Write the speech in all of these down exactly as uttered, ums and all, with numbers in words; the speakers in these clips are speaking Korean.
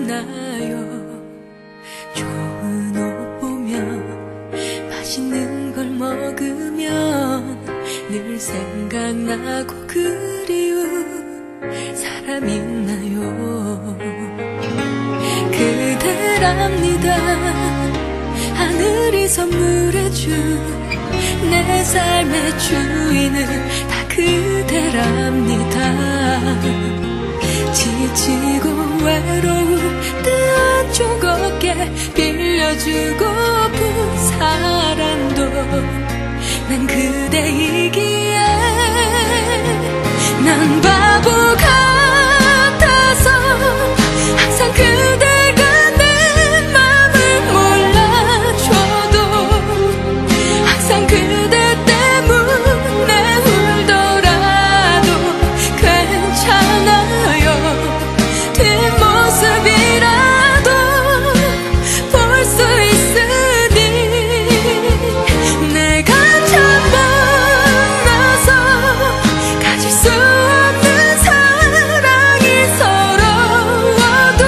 있나요? 좋은 옷 보면 맛있는 걸 먹으면 늘 생각나고 그리운 사람 있나요? 그대랍니다. 하늘이 선물해준 내 삶의 주인은 다 그대랍니다. 지치고 외로운 뜨한 쪽 어깨 빌려주고픈 사랑도 난 그대이기에 난 바보 같아서 항상 그대가 내 맘을 몰라줘도 항상 그대 때문에 울더라도 괜찮아요. 뒷모습이라도 볼 수 있으니 내가 참 만나서 가질 수 없는 사랑이 서러워도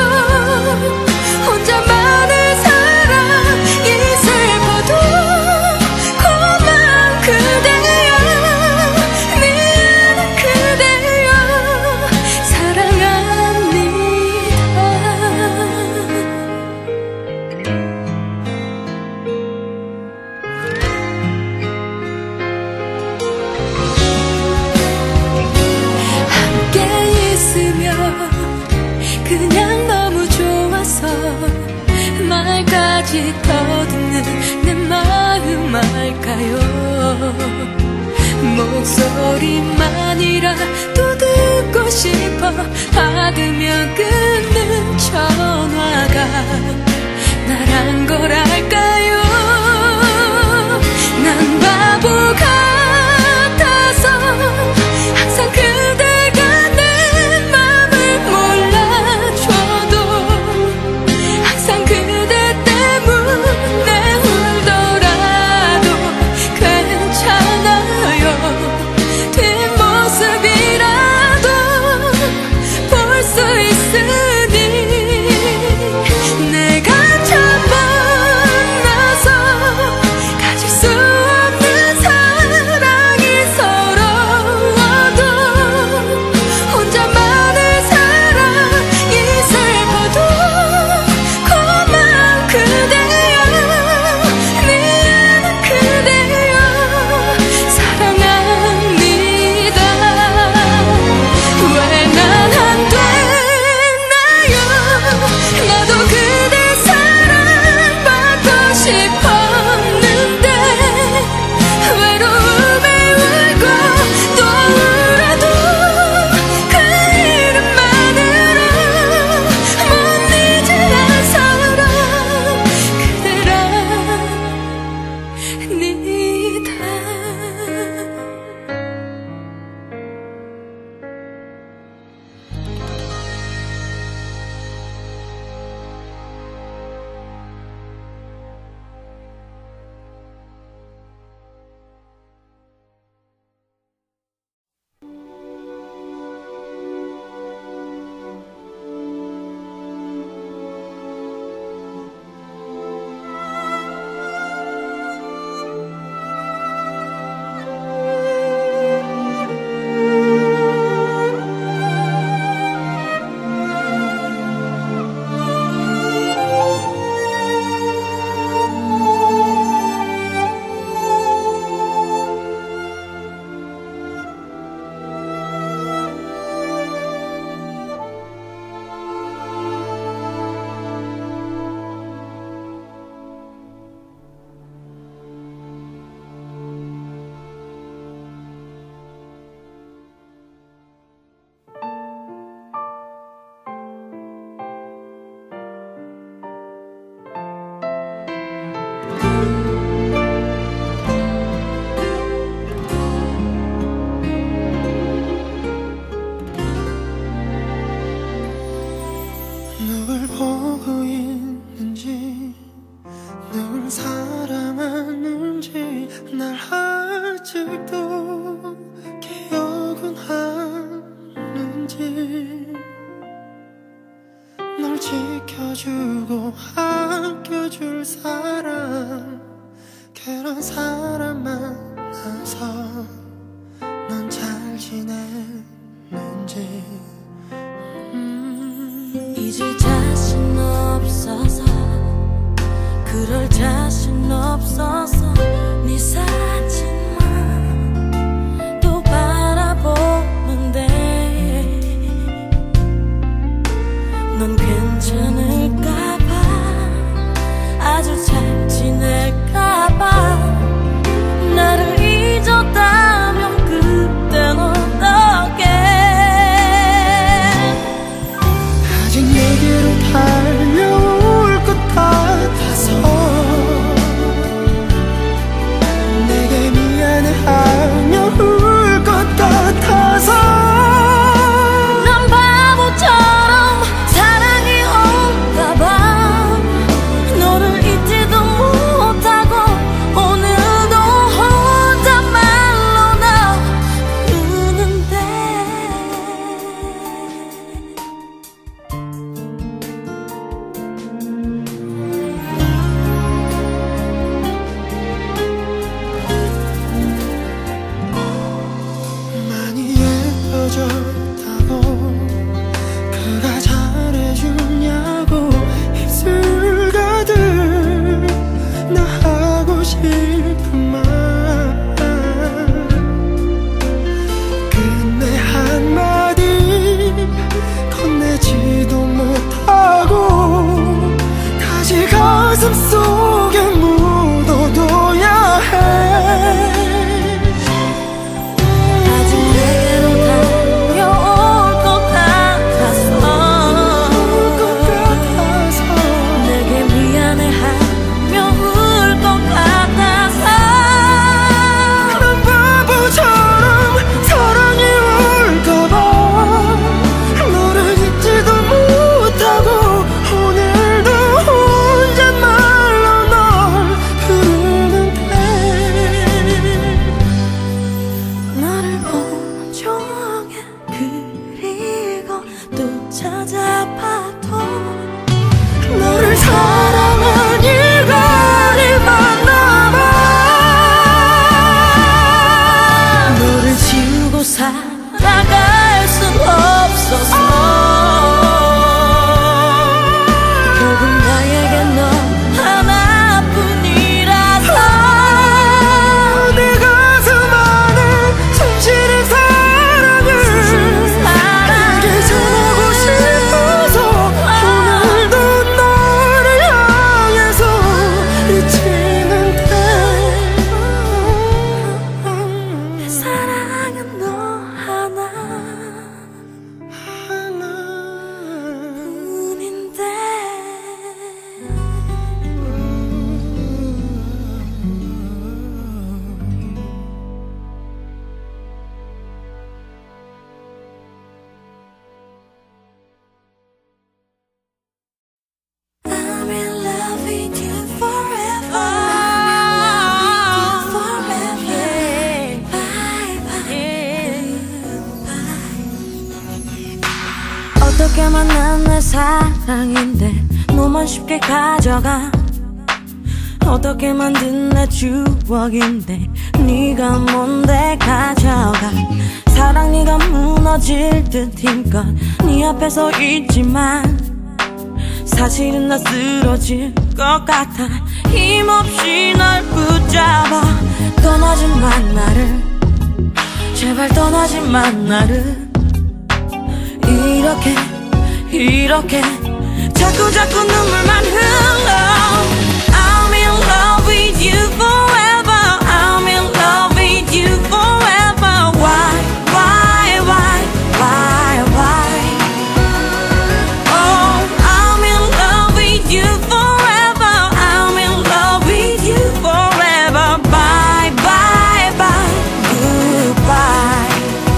혼자만의 사랑이 슬퍼도 고마운 그대여 미안한 그대여 사랑합니다. 함께 있으면 그냥 너무 좋아서 말까지 더듬는 내 마음 알까요? 목소리만이라도 듣고 싶어 받으면 끊는 전화가 나란 걸 알까요? 난 바보 같아서 항상 그대가 내 맘을 몰라줘도 항상 그대 때문에 울더라도 괜찮아요. 뒷모습이라도 볼 수 있으니 내가 참 만나서 가질 수 없는 사랑이 서러워도 혼자만의 사랑이 슬퍼도 고마운 그대여 미안한 그대여 사랑합니다. 왜 난 안 되나요? 나도 그대 사랑받고 싶었는데 외로움에 울고 또 울어도 그 이름만으로 못 잊을 한 사람 그대랍니다. 누굴 보고 있는지 누굴 사랑하는지 날 아직도 기억은 하는지 널 지켜 지켜주고 아껴줄 사람, 그런 사람 만나서 넌 잘 지내는지. 음. 잊을 자신 없어서, 그럴 자신 없어서 네 사진만 또 바라보는데 넌 괜찮을까봐, 아주 잘 지낼까봐. 나를 잊었다면 그땐 어떡해. 아직 내게로 달려올 것 같아서 내게 미안해하며 울 것 같아서 난 바보처럼 사랑이 올까봐 너를 잊지도 못하고 오늘도 혼잣말로 나 우는데. 많이 예뻐졌다고, 그가 잘해주냐고 입술 가득 나 하고 싶은 말, 근데 한마디 건네지도 못하고 다시 가슴 속에 묻어둬야 해. 아직 내게로 달려올 것 같아서 내게 미안해하며 울 것 같아서 난 바보처럼 사랑이 올까봐 너를 잊지도 못하고 오늘도 혼잣말로 널 부르는데. 너를 온종일 그리고 또 찾아봐도 너를 사랑한 일거리만 남아. 너를 지우고 살아갈 순 없어서 결국 나에게 너 하나뿐이라서 내 가슴 안에 숨쉬는 사랑을 내게 전하고 싶어서 오늘도 너를 향해서 미치는데. 내 사랑은 너 하나 뿐인데. I'm in love with you forever. Forever. Bye bye. 어떻게 만난 내 사랑인데 너만 쉽게 가져가. 어떻게 만든 내 추억인데 네가 뭔데 가져가. 사랑 네가 무너질 듯 힘껏 네 앞에서 있지만 사실은 나 쓰러질 것 같아. 힘없이 널 붙잡아. 떠나지만 나를, 제발 떠나지만 나를. 이렇게 이렇게 자꾸 자꾸 눈물만 흘러. I'm in love with you forever. I'm in love with you forever. Why, why, why, why, why? Oh, I'm in love with you forever. I'm in love with you forever. Bye, bye, bye, goodbye.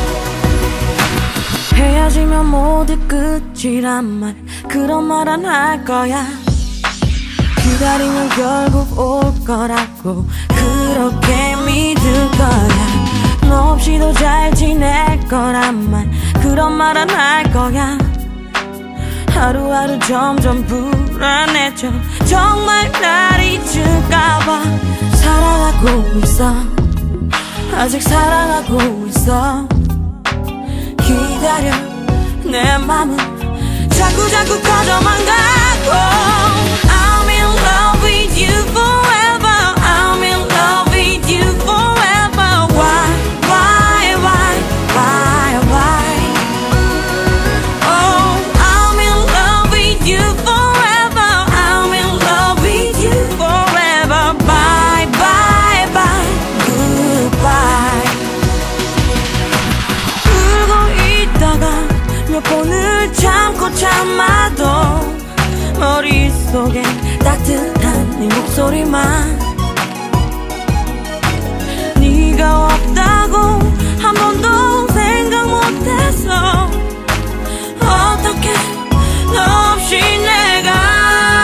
헤어지면 모두 끝이란 말, 그런 말 안 할 거야. 기다리면 결국 올 거라고 그렇게 믿을 거야. 너 없이도 잘 지낼 거란 말, 그런 말 안 할 거야. 하루하루 점점 불안해져. 정말 날 잊을까봐 살아가고 있어. 아직 살아가고 있어. 기다려. 내 맘은 자꾸자꾸 커져만 가고. I'm in love with you forever. I'm in love with you forever. Why, why, why, why, why? Oh, I'm in love with you forever. I'm in love with you forever. Bye, bye, bye, goodbye. 울고 있다가 몇 번을 참고 참아도 머릿속에 따뜻한 네 목소리만. 네가 없다고 한 번도 생각 못했어. 어떻게 너 없이 내가.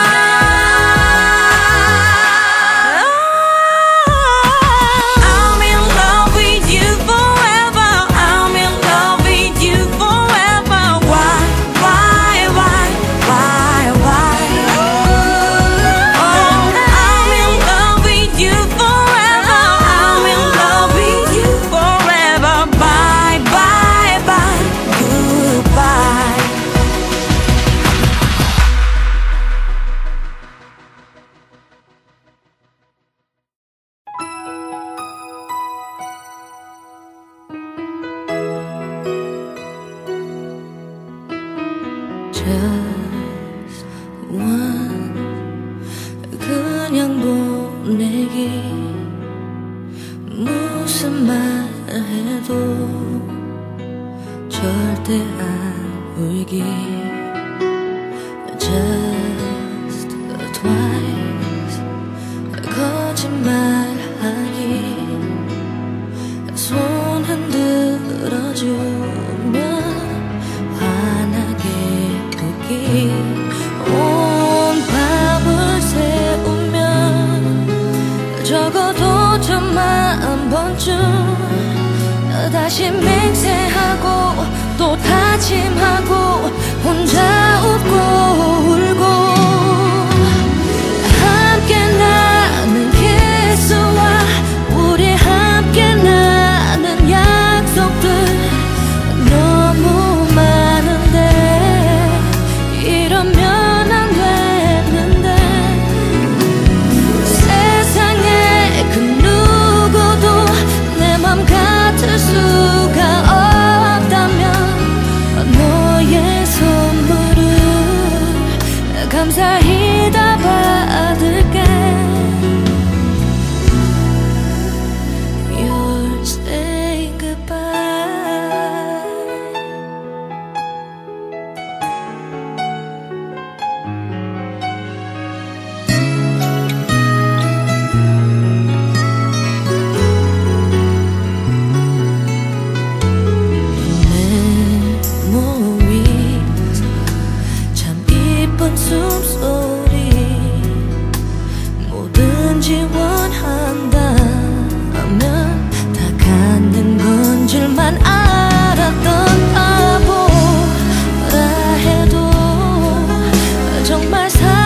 I'm in love with you forever. I'm in love with you forever. Why, why, why, why, why? Oh, I'm in love with you forever. I'm in love with you forever. Bye, bye, bye, goodbye. Just one. 그냥 보내기. 무슨 말 해도 절대 안 울기. Just twice. 거짓말하기. 손 흔들어주면 환하게 웃기. 온 밤을 새우면 적어도 천만 번쯤 다시 맹세하고 또 다짐하고 혼자 웃고 울고. 함께 나는 키스와 우리 함께 나는 약속들 너무 많은데 이러면 안 되는데. 세상에 그 누구도 내 맘 같을 수가 없다면 너의 선물을 감사히 다 받을게. You're saying goodbye. 메모리 참 이쁜 숨소리. 뭐든지 원한다면 다 갖는 건 줄만 알았던 바보라 해도 정말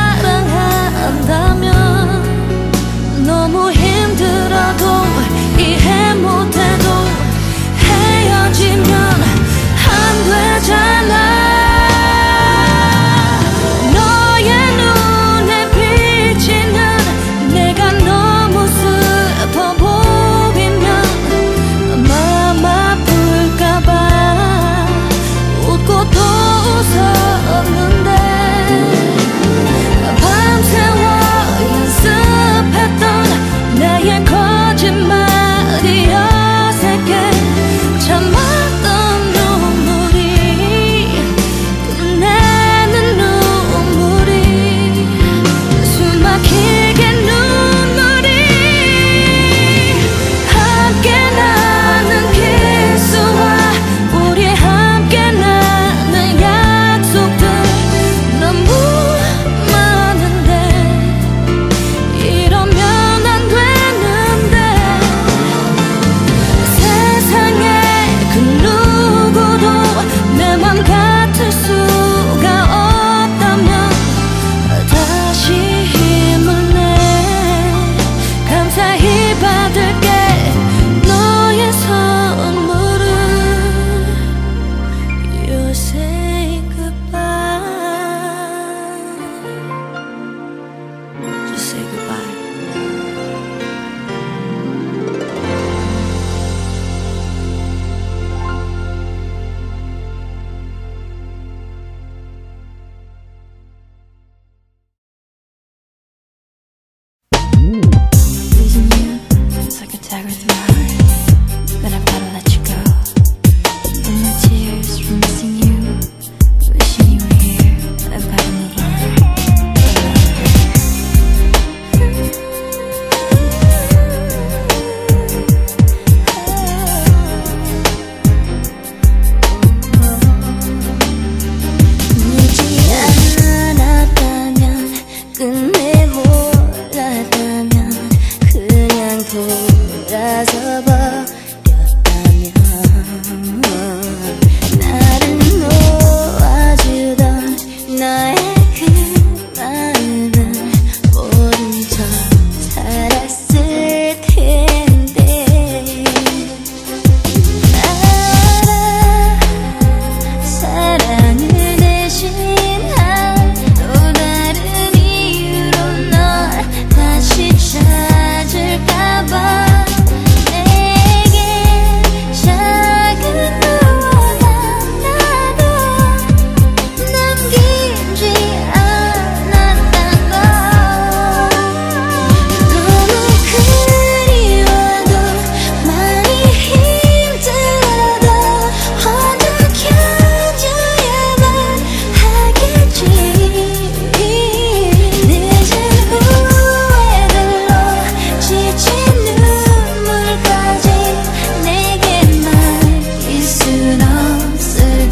사랑한다면 너무 힘들어도 이해 못해도 헤어지면 안 되잖아. 너의 눈에 비치는 내가 너 Losing you is like a dagger through my heart, but I've gotta let you go. And no tears from missing you, wishing you were here, I've gotta move on. 끝내 몰랐다면 그냥 돌아서 버렸다면 나를 놓아주던 너의 그 마음을 모른 척 살았을 텐데 알아 사랑을 대신한 또 다른 다시 찾을까봐 내게 작은 너와 나도 남기지 않았단 걸 너무 그리워도 많이 힘들어도 혼자 견뎌야만 하겠지 늦은 후회들로 지친 눈물까지 내게만 있을 순 없을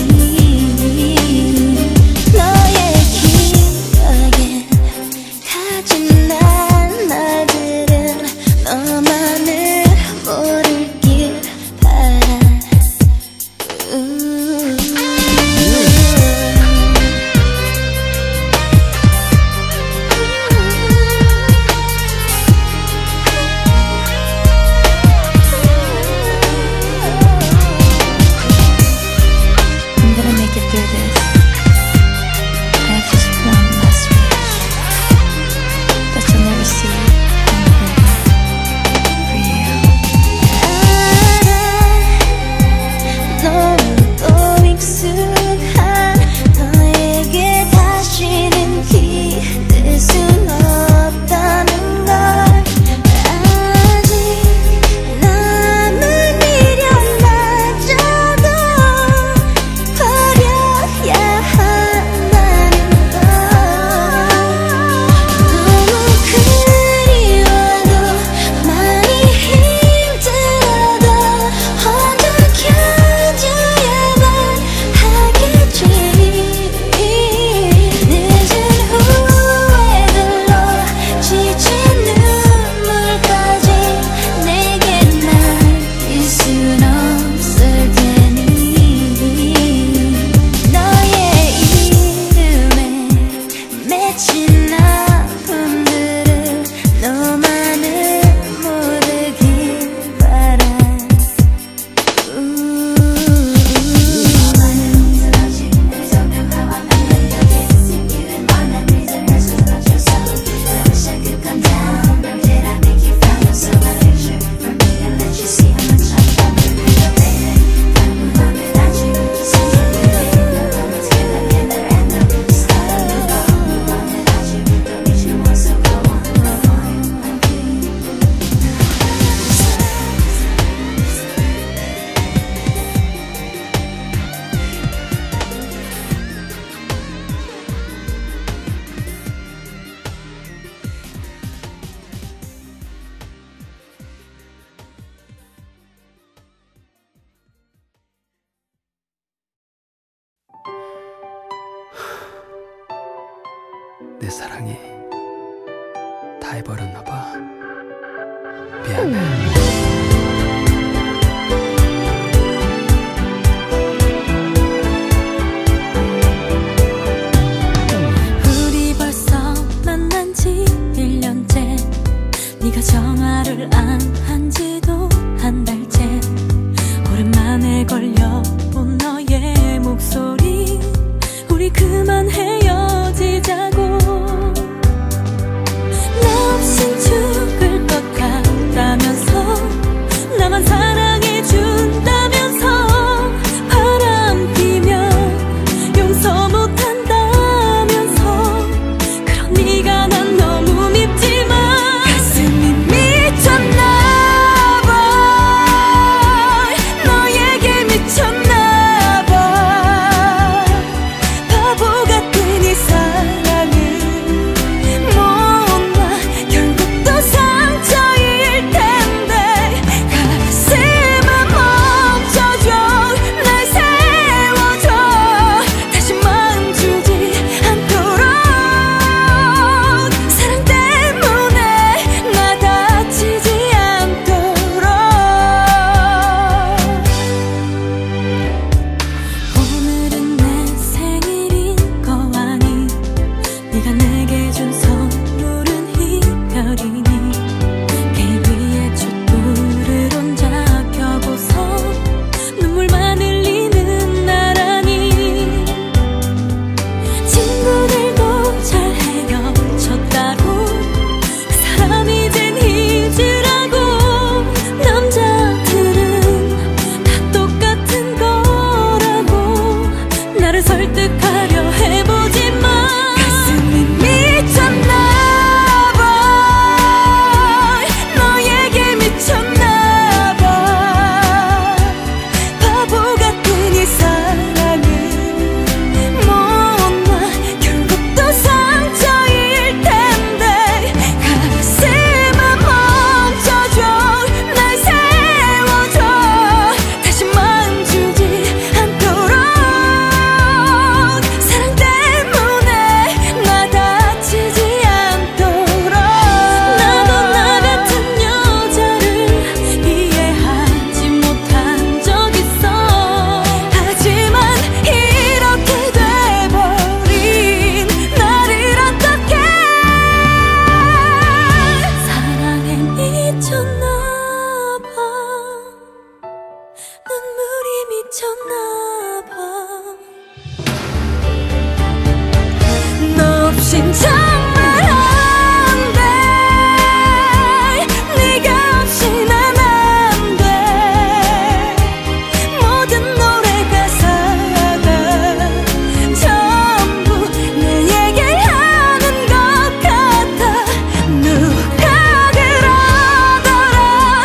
테니 너의 기억에 가진 난 말들은 너만을 모르길 바라 I'm gonna make it through this. I have just one last wish, that you'll never see him hurting for you. 알아 너무 익숙한 너에게 다시는 기댈 순 없다는 걸 아직 남은 미련마저도 버려야 한다는 걸 너무 그리워도 많이 힘들어도 혼자 견뎌야만 하겠지 늦은 후회들로 지친 눈물까지 내게만 있을 순 없을 테니 너의 이름에 맺힌 아픔들을 너만을 모르길 바라 내 사랑이 다 해버렸나봐. 미안해. 우리 벌써 만난 지 일 년째 네가 전화를 안 한지도 한 달째 오랜만에 걸려온 너의 목소리 우리 그만 헤어지자고 나 없인 죽을 것 같다면서 준 선물은 이별이니 길 위에 촛불을 혼자 켜고서 눈물만 흘리는 나란히 친구들도 잘 헤어졌다고 그 사람 이젠 잊으라고 남자들은 다 똑같은 거라고 나를 설득하려 해보지만 가슴이 미쳤나봐 너에게 미쳤나봐 바보 같은 이 사랑은 못나 결국 또 상처일 텐데 가슴아 멈춰줘 날 세워줘 다시 마음 주지 않도록 사랑 때문에 나 다치지 않도록 나도 나 같은 여자를 이해하지 못한 적 있어 하지만 이렇게 돼버린 나를 어떡해 사랑에 미쳤나봐 눈물이 미쳤나봐 너 없인 정말 안돼 네가 없이 난 안돼 모든 노래 가사가 전부 내 얘기하는 것 같아 누가 그러더라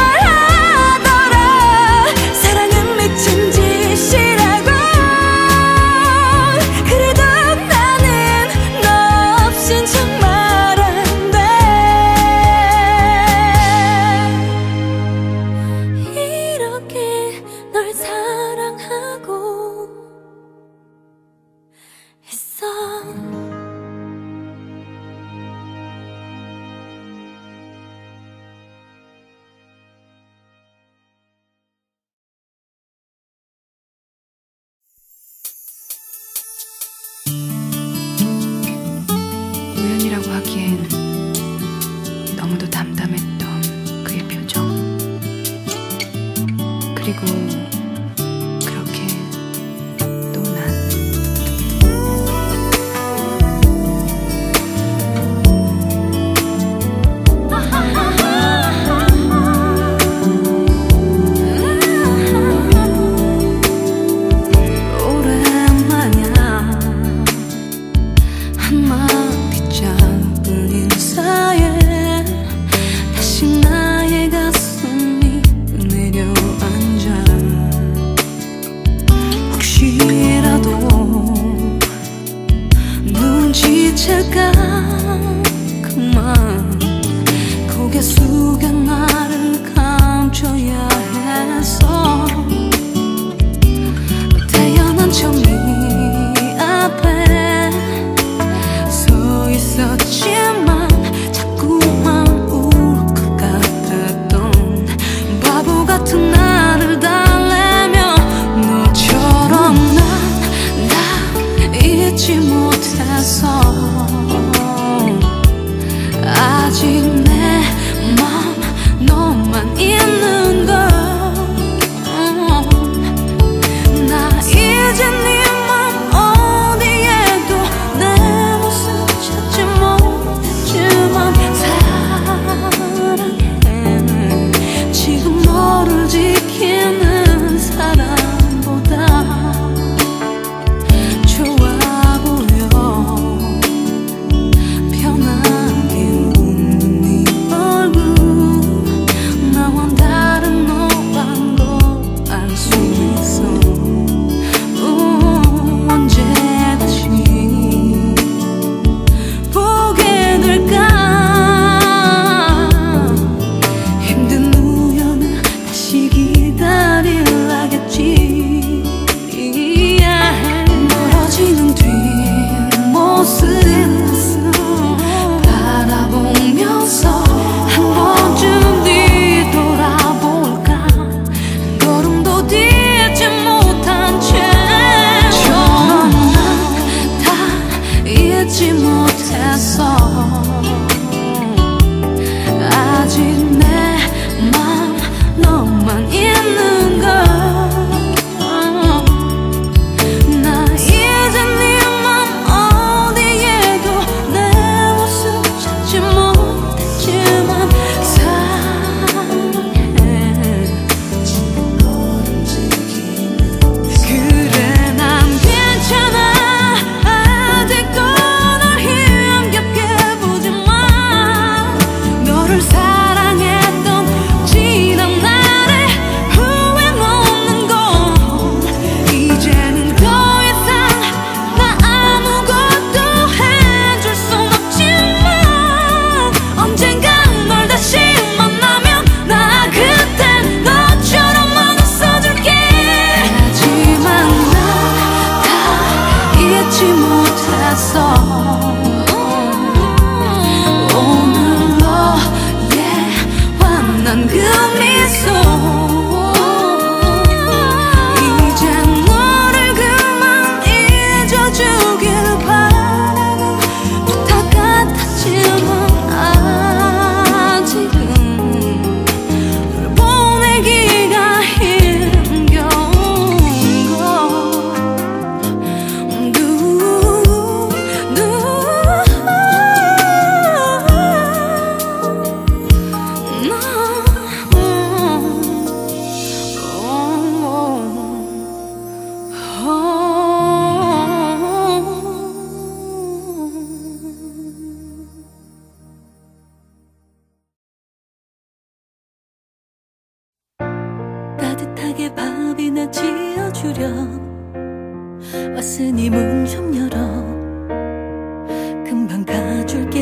말하더라 사랑은 미친 짓이라고 그래도 나는 너 없인 정말 안돼 이렇게 널 사랑하고 있어 우연이라고 하기엔 너무도 담담했던 그의 표정 그리고 그렇게 또 난 오랜만이야 한마디 작은 인사에 다시 나의 가슴이 내려앉아 혹시라도 눈치챌까 그만 고개 숙여 나를 감춰야 했어 태어난 처음 이 앞에 서 있었지만 자꾸만 울 것 같았던 바보 같은 나를 달래며 너처럼 난 다 잊지 못했어 밥이나 지어주렴. 왔으니 문 좀 열어. 금방 가줄게.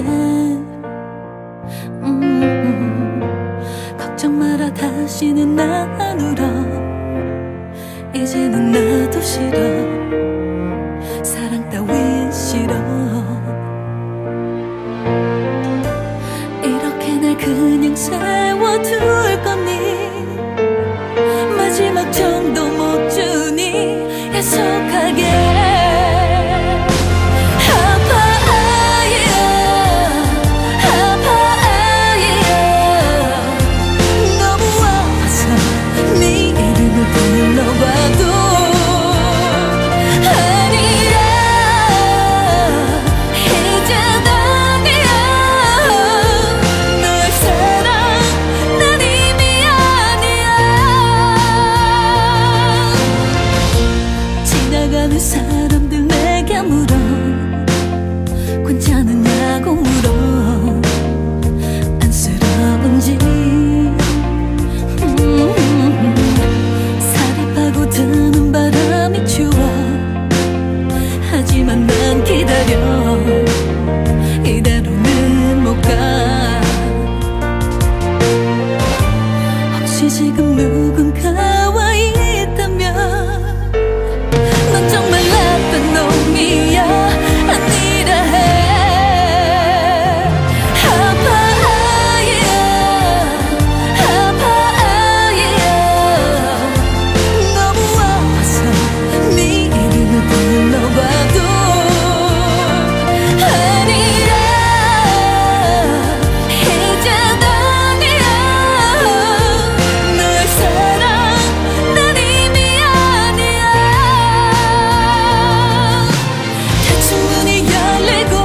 음, 걱정 마라 다시는 나 안 울어. 이제는 나도 싫어. 사랑 따윈 싫어. 이렇게 날 그냥 세워둘 거니? 마지막 정도 못 주니? 약속하게. 사람들 내게 물어. 괜찮으냐고 물어. 안쓰러운지. 음, 살이 파고드는 바람이 추워. 하지만 난 기다려. 이대로는 못 가. 혹시 지금 누군가와 있다면 넌 정말 나쁜 놈이야. 아니라 해. 아파야 아파야. 너무 아파서 네 이름을 불러봐도 아니라. 이제 아니야. 널 사랑 난 이미 아니야. 문이 열리고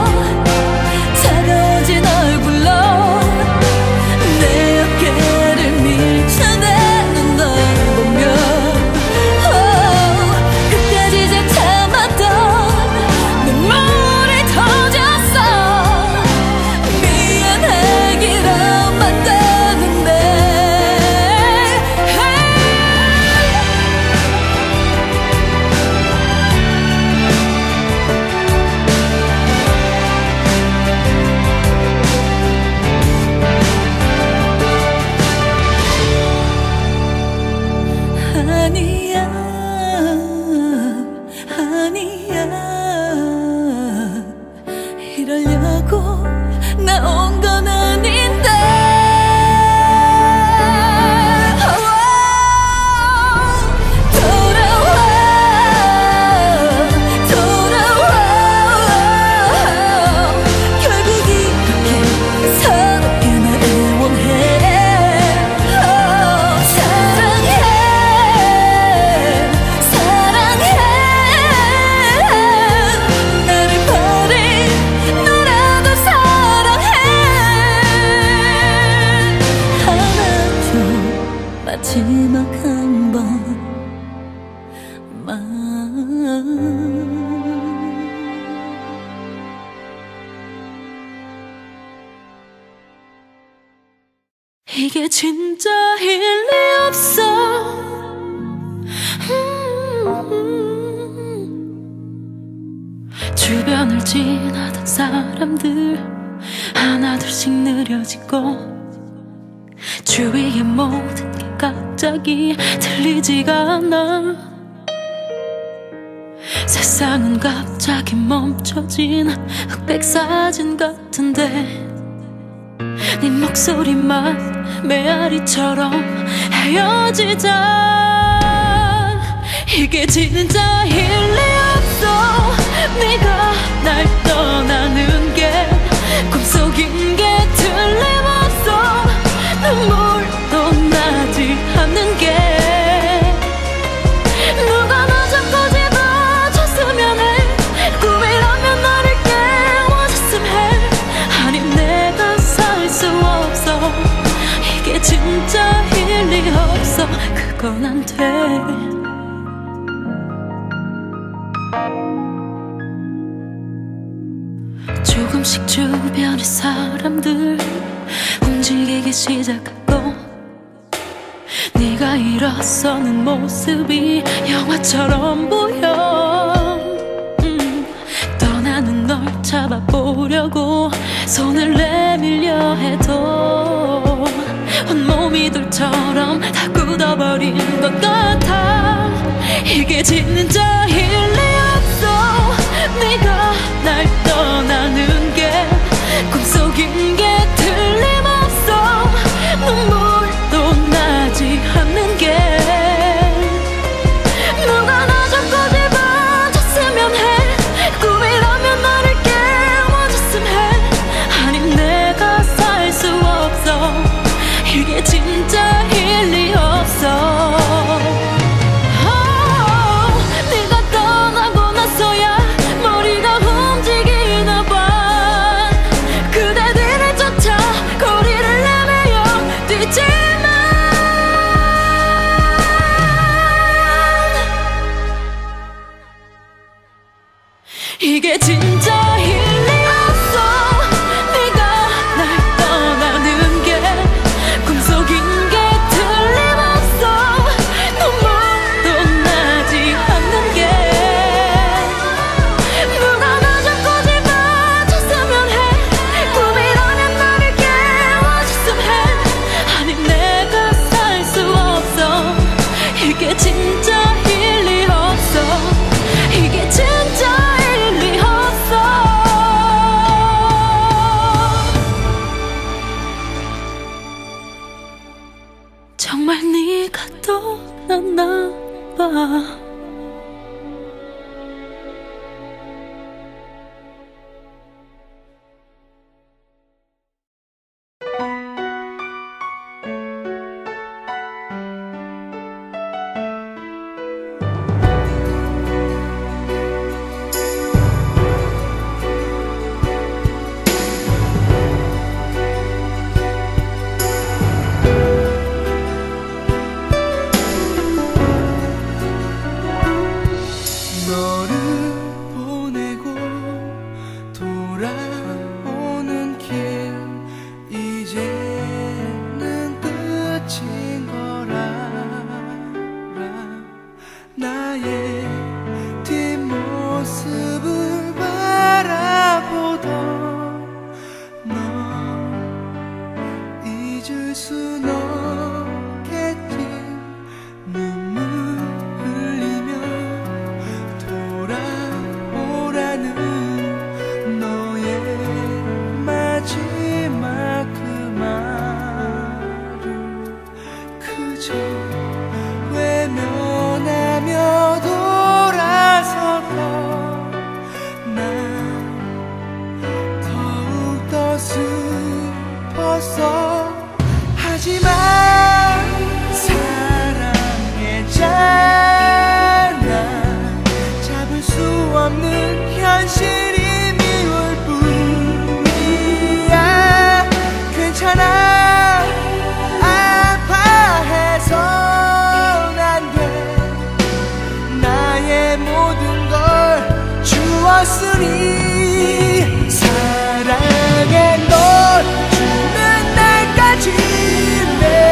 차가워진 얼굴로 내 어깨를 밀쳐내는 널 보면 oh, 끝까지 잘 참았던 눈물이 터졌어. 미안하기로만 되는데. 아니야 아니야. 이러려고 나온 건 아닌데. 돌아와 돌아와. 결국 이렇게 서럽게 날 애원해. 마지막 한 번만. 이게 진짜 일리 없어. 음, 주변을 지나던 사람들 하나둘씩 느려지고 주위의 모든 게 갑자기 들리지가 않아. 세상은 갑자기 멈춰진 흑백 사진 같은데 네 목소리만 메아리처럼 헤어지자. 이게 진짜 일리 없어. 네가 날 떠나는 게 꿈속인 게 틀림없어. 눈물도 나지 않는 게 누가 나 잡고 집어줬으면 해. 꿈이라면 나를 깨워줬으면 해. 아님 내가 살 수 없어. 이게 진짜 일리 없어. 그건 안 돼. 조금씩 주변의 사람들 움직이기 시작하고 네가 내가 일어서는 모습이 영화처럼 보여. 음, 떠나는 널 잡아보려고 손을 내밀려 해도 온몸이 돌처럼 다 굳어버린 것 같아. 이게 진짜일 리 없어. 네가 날 떠나는 게 꿈속인 게 틀림없어. 눈물도 나지 않는 게 누가 나 잡고 집어줬으면 해. 꿈이라면 나를 깨워줬으면 해. 아님 내가 살 수 없어. 이게 진짜일 리 없어. 이게 진짜일 리 없어. 네가 날 떠나는 게 꿈속인 게 틀림없어. 눈물도 나지 않는 게 누가 나 잡고 집어줬으면 해. 꿈이라면 나를 깨워줬으면 해. 아니 내가 살 수 없어. 이게 진짜일 리 없어. 이게 진짜 정말 네가 떠났나 봐. 사랑해 널 죽는 날까지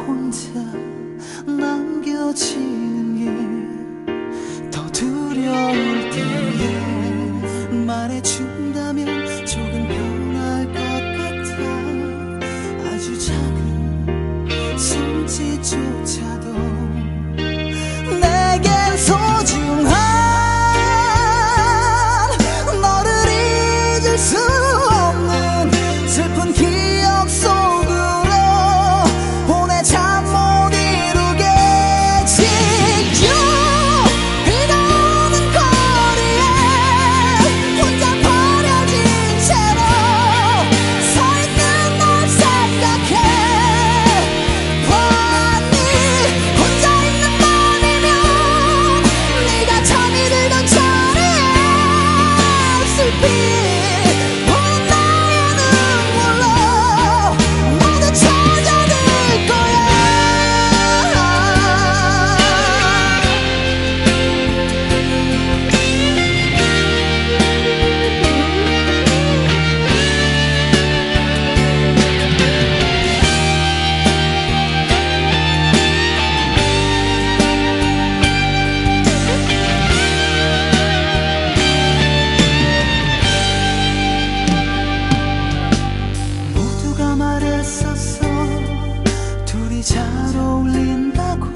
혼자 남겨지는 게 더 두려울 텐데 말해준다면 조금 변할 것 같아. 아주 작은 손짓조차도 내겐 소중한 너를 잊을 수 없는 슬픈 기억 속으로 보내 잠 못 이루겠지. 비가 오는 거리에 혼자 버려진 채로 서 있는 널 생각해 보았니. 혼자 있는 밤이면 네가 잠이 들던 자리에 슬피 보는 나의 눈물로 모두 찾아들 거야. 모두가 말했었어 둘이 잘 어울린다고.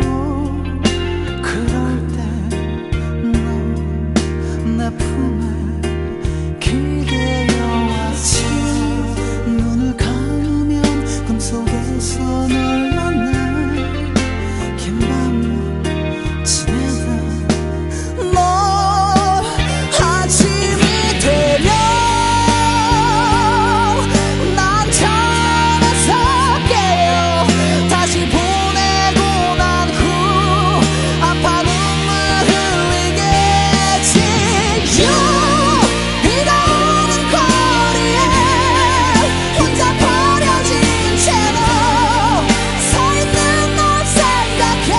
그럴 때 너 내 품에 기대어 왔지. 눈을 감으면 꿈속에서 널 만나 긴 밤을 지내다 너 아침이 되면 난 잠에서 깨어 다시 보내고 난 후 아파 눈물 흘리겠지. 비가 오는 거리에 혼자 버려진 채로 서 있는 널 생각해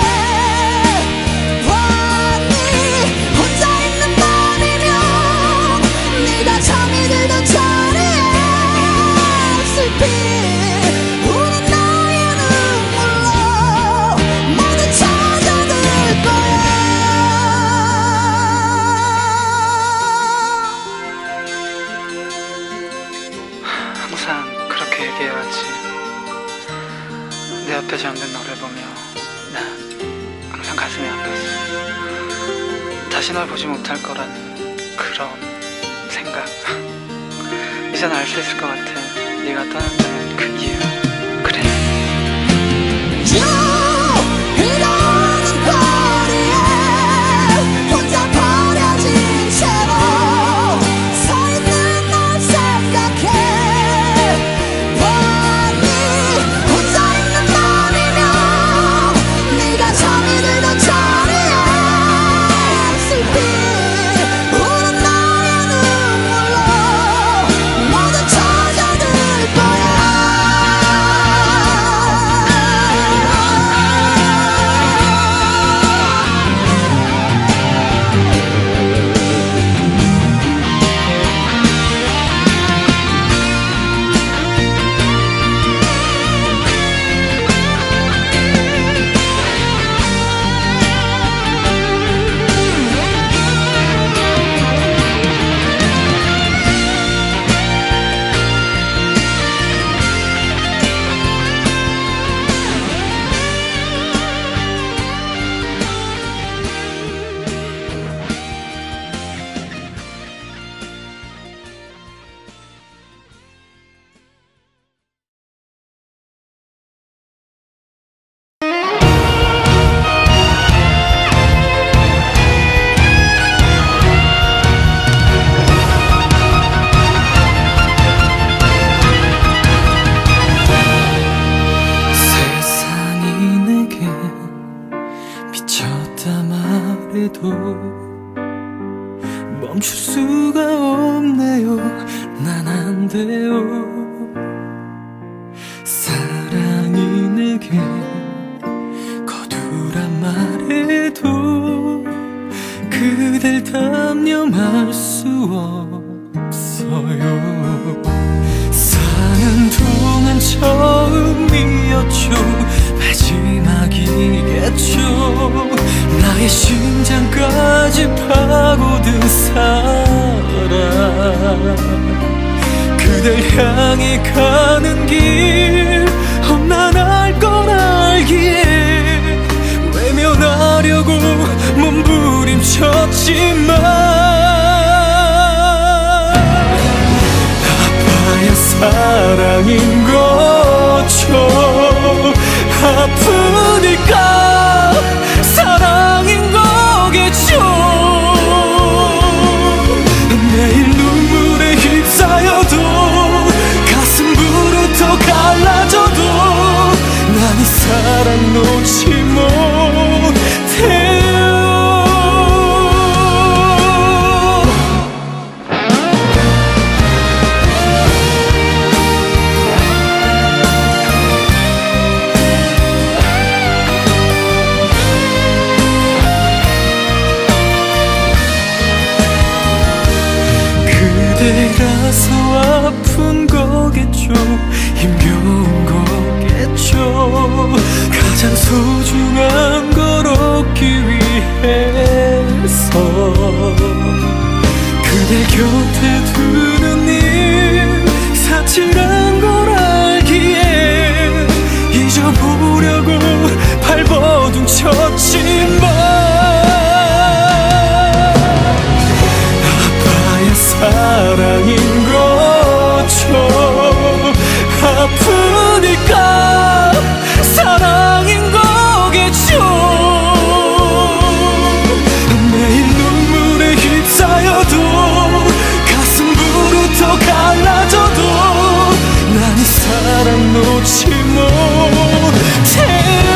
보았니. 혼자 있는 밤이면 네가 잠이 들던 자리에 슬피 우는 나의 눈물로 모두 찾아들 거야. 항상 그렇게 얘기해왔지. 내 앞에 잠든 너를 보며 난 항상 가슴이 아팠어. 다시 널 보지 못할 거라는 그런 생각. 이젠 알 수 있을 것 같아. 네가 떠난다는 그 이유. 그래. 비가 오는 거리에 혼자 버려진 채로 서 있는 널 생각해 보았니. 혼자 있는 밤이면 네가 잠이 들던 자리에 슬피 우는 나의 눈물로 모두 찾아들 거야. 세상이 내게 미쳤다 말해도 멈출 수가 없네요. 난 안 돼요. 사랑이 내게 거두란 말해도 그댈 담념할 수 없어요. 사는 동안 처음이었죠. 마지막이겠죠. 나의 심장까지 파고든 사랑, 그댈 향해 가는 길 험난할 걸 알기에 외면하려고 몸부림쳤지만 아파야 사랑인 거죠. 아프니까 사랑인 거겠죠. 매일 눈물에 휩싸여도 가슴 부르터 갈라져도 난 이 사랑 놓지 못해요. 그대라서 아픈 거겠죠. 힘겨운 거겠죠. 가장 소중한 걸 얻기 위해서 그대 곁에 두는 일 사치란 걸 알기에 잊어보려고 발버둥 쳤지만 사랑인 거죠. 아프니까 사랑인 거겠죠. 매일 눈물에 휩싸여도 가슴 부르터 갈라져도 난 이 사랑 놓지 못해요.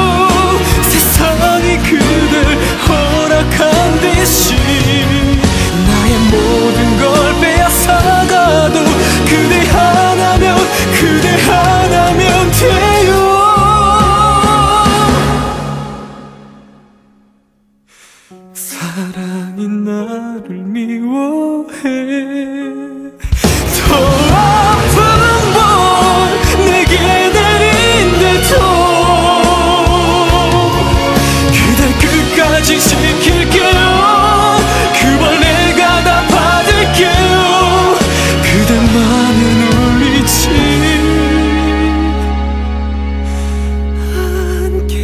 세상이 그댈 허락한 듯이 나의 모든 걸 빼앗아가도 그대 하나면 그대 하나면 돼요. 사랑이 나를 미워해. 더 아픈 건 내게 내린데도 그댈 끝까지 지킬게요. 그걸 내가 다 받을게요. 그대만은 울리지 않게.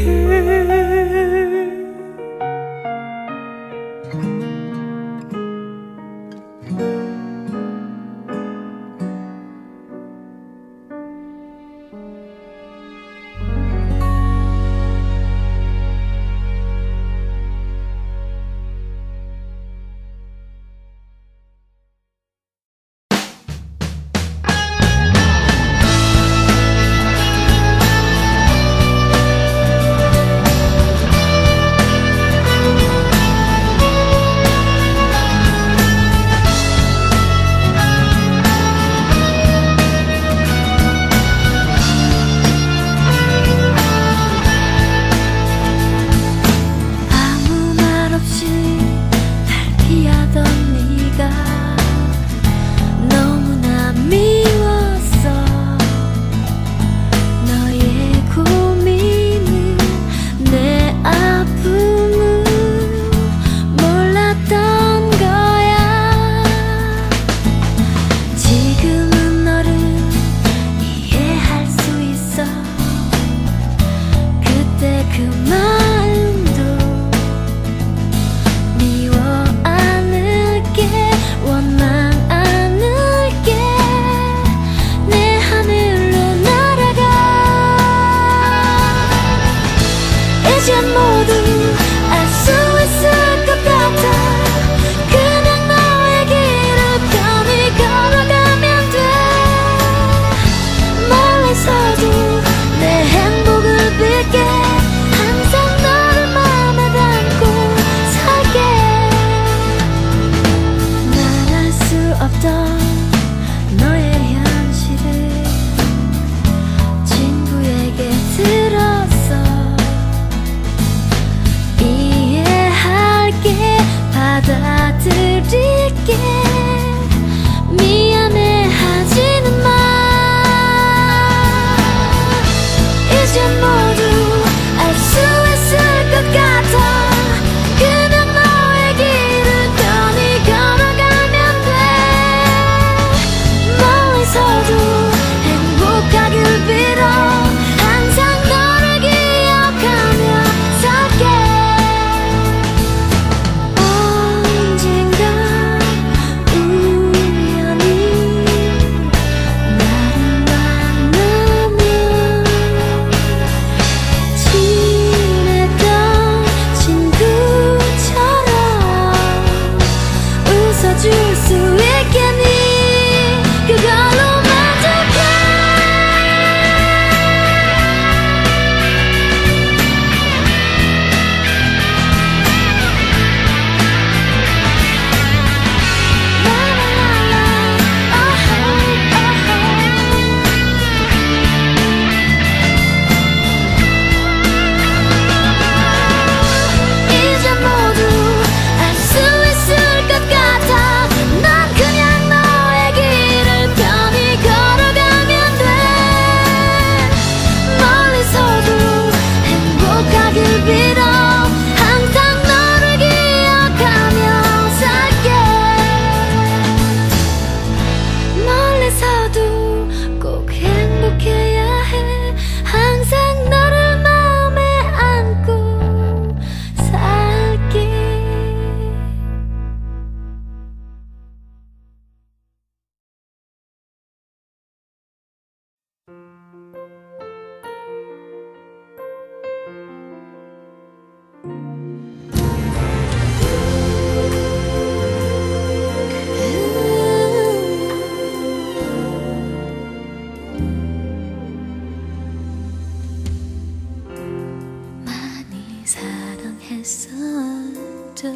했었죠.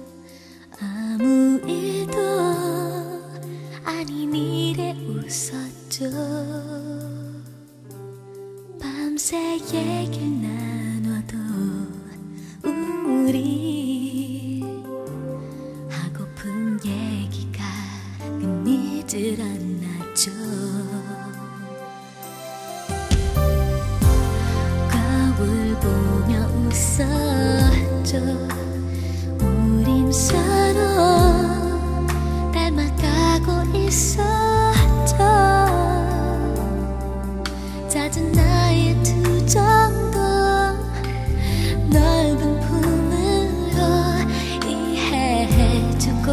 아무 일도 아닌 일에 웃었죠. 밤새 얘기를 나눠도 우리 하고픈 얘기가 끊이질 않았죠. 거울 보며 웃었죠. 우린 서로 닮아가고 있었죠. 잦은 나의 투정도 넓은 품으로 이해해주고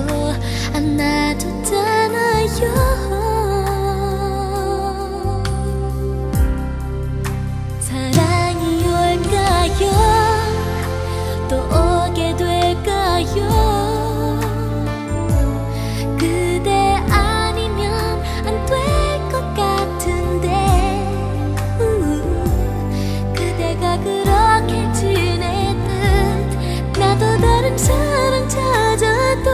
안아줬잖아요. 사랑이 올까요? 또 오게 될까요? 그대 아니면 안 될 것 같은데 우, 그대가 그렇게 지내듯 나도 다른 사랑 찾아도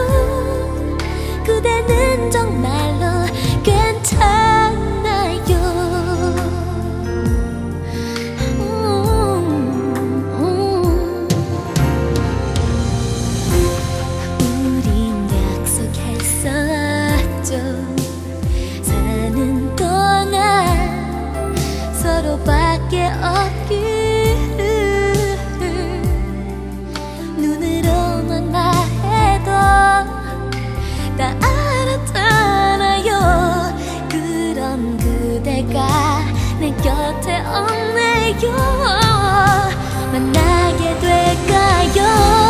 그대는 정말로 괜찮아요. 우린 약속했었죠. 사는 동안 서로밖에 없기를. 눈으로만 말해도 다 알았잖아요. 그럼 그대가 내 곁에 없네요. 만나게 될까요?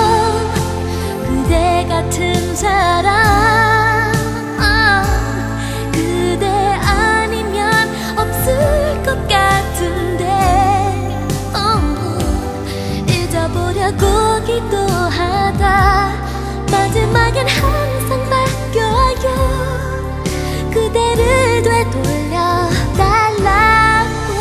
그대 같은 사람. 아, 그대 아니면 없을 것 같은데 어, 잊어보려고 기도하다 마지막엔 항상 바뀌어요. 그대를 되돌려 달라고.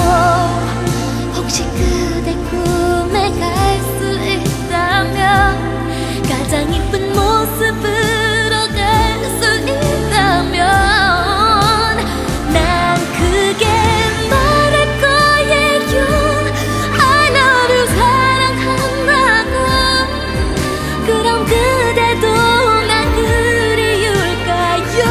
혹시 그대 꿈에 갈 수 있다면 가장 이쁜 모습으로 갈 수 있다면 난 그게 말할 거예요. I love you 사랑한다고. 그럼 그대도 날 그리울까요?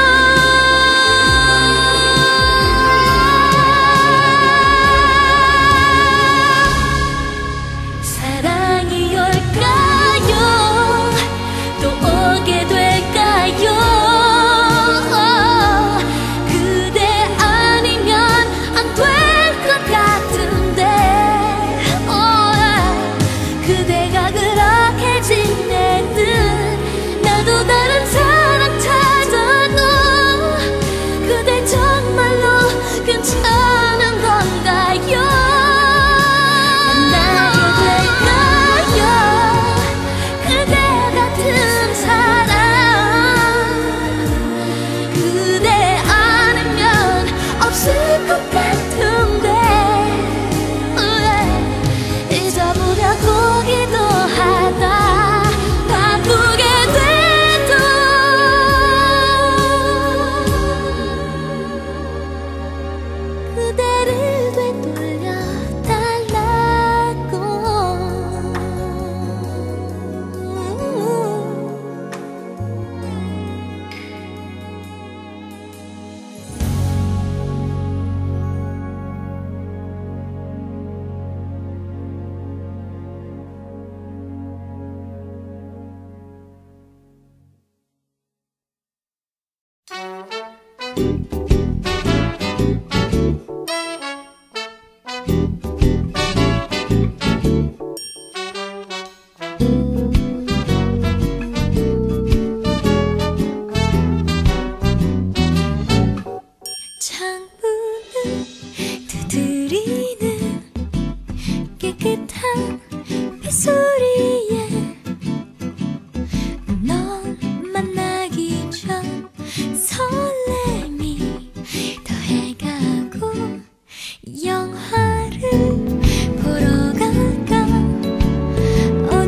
사랑이 올까요? 또 오게 될까요? 그대 아니면 안 될 것 같은데 어, 그대가 그렇게 지내듯 나도 다른 사랑 찾아도 그대 정말로 괜찮은 건가요? 만나게 될까요? 그대 같은 사람. 그대 아니면 없을 것 같은데 으에, 잊어보려고 기도하다 바쁘게 돼도 그대를 되돌려 달라고. 창문을 두드리는 깨끗한 빗소리에 널 만나기 전 설렘이 더해가고 영화를 보러 갈까. 오,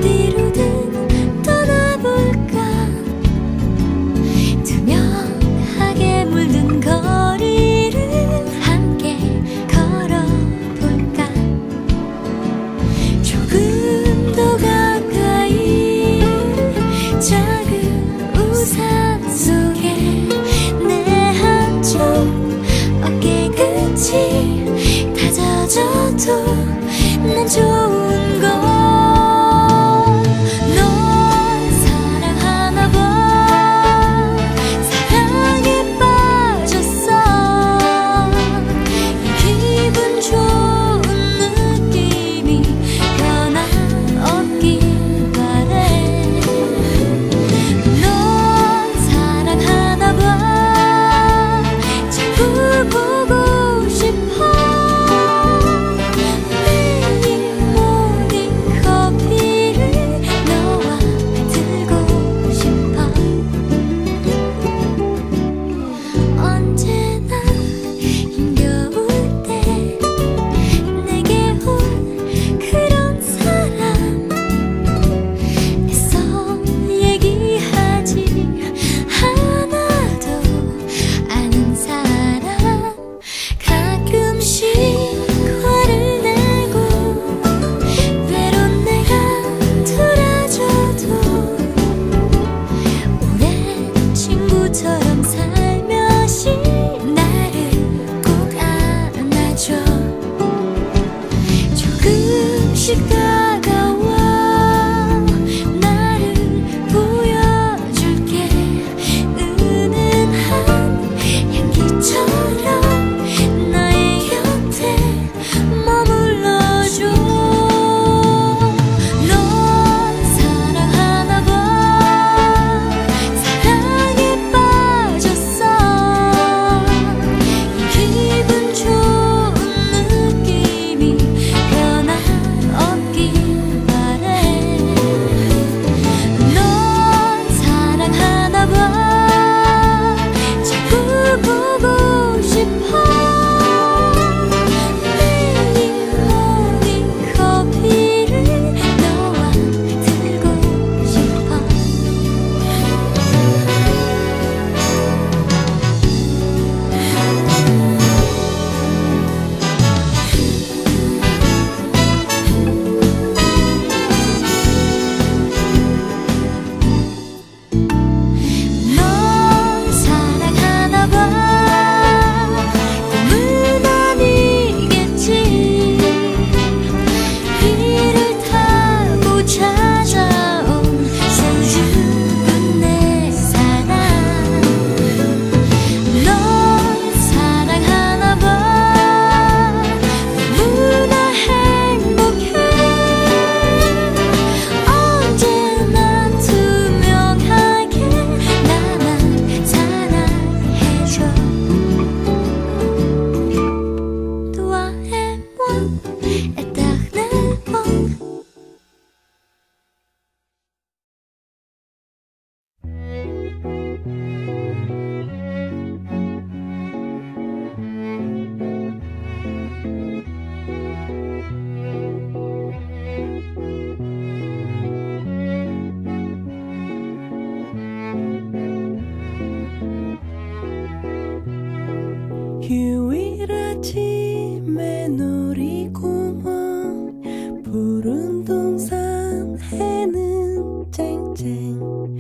푸른 동산 해는 쨍쨍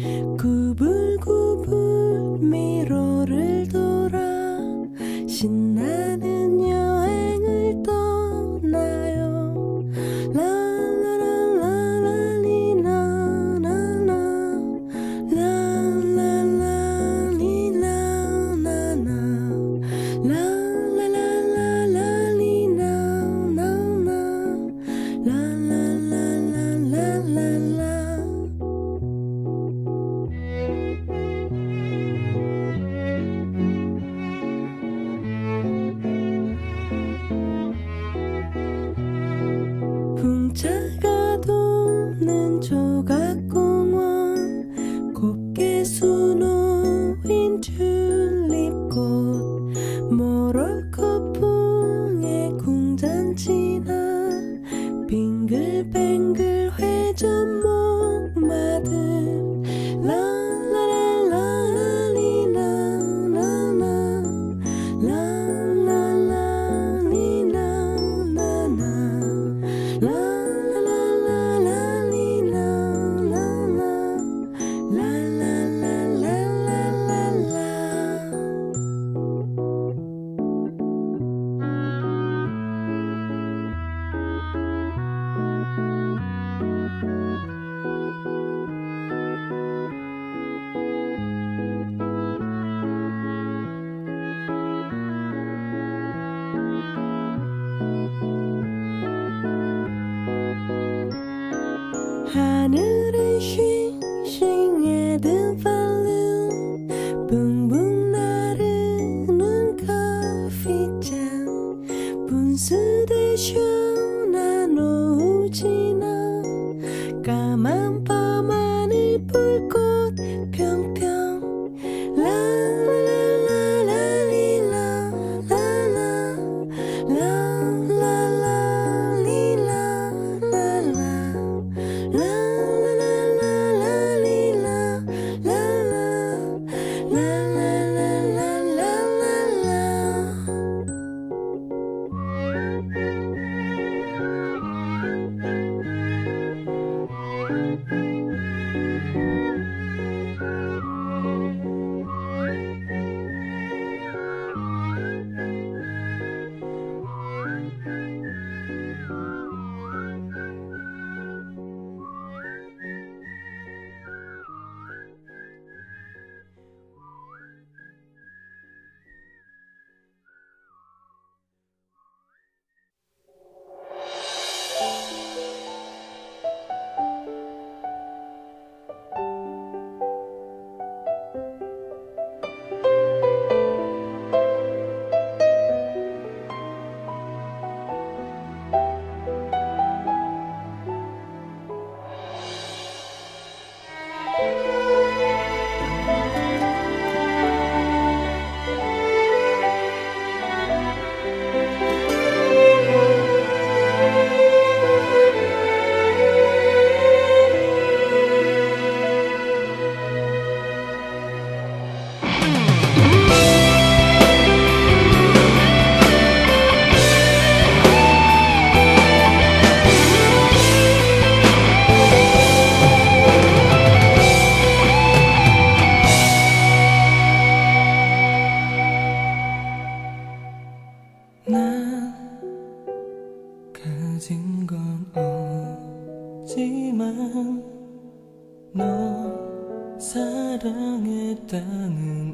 구불구불 미로를 돌아 신나는 여행을 떠나요. 라라라라리나나나 라라라리나나나 라라라라리나나나 라라라라라라라. 풍차가 도는 조각공원 곱게 수놓인 튤립꽃 모로코 풍의 궁전지나 빙글뱅글 회전 목마들 라라라라리나나나 라라라리나나나 하늘에 싱싱해 든 발룬 붕붕 나르는 커피잔 분수대 시원한 오후 지나 까만 밤하늘 불꽃 평평 라라라라리라 라라 라라라리라 난 가진 건 없지만 널 사랑했다는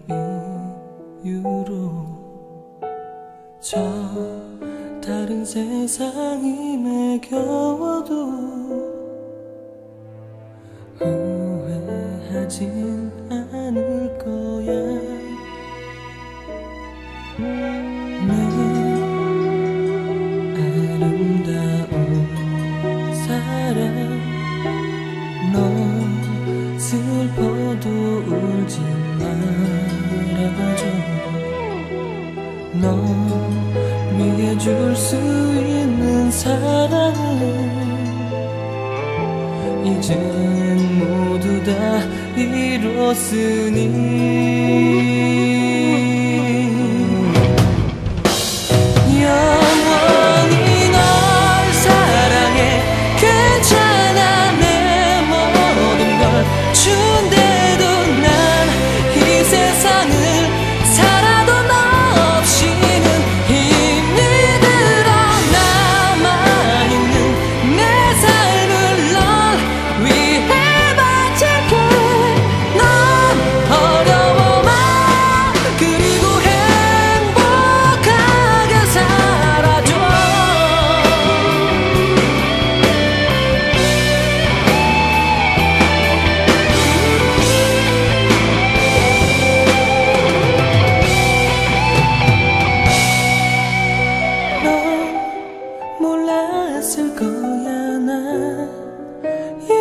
이유로 저 다른 세상이 매겨워도 후회하진 않을 거야. 내 아름다운 사랑 너 슬퍼도 울지 말아줘. 너 위해 줄 수 있는 사랑은 이젠 모두 다 이뤘으니 영원히 널 사랑해.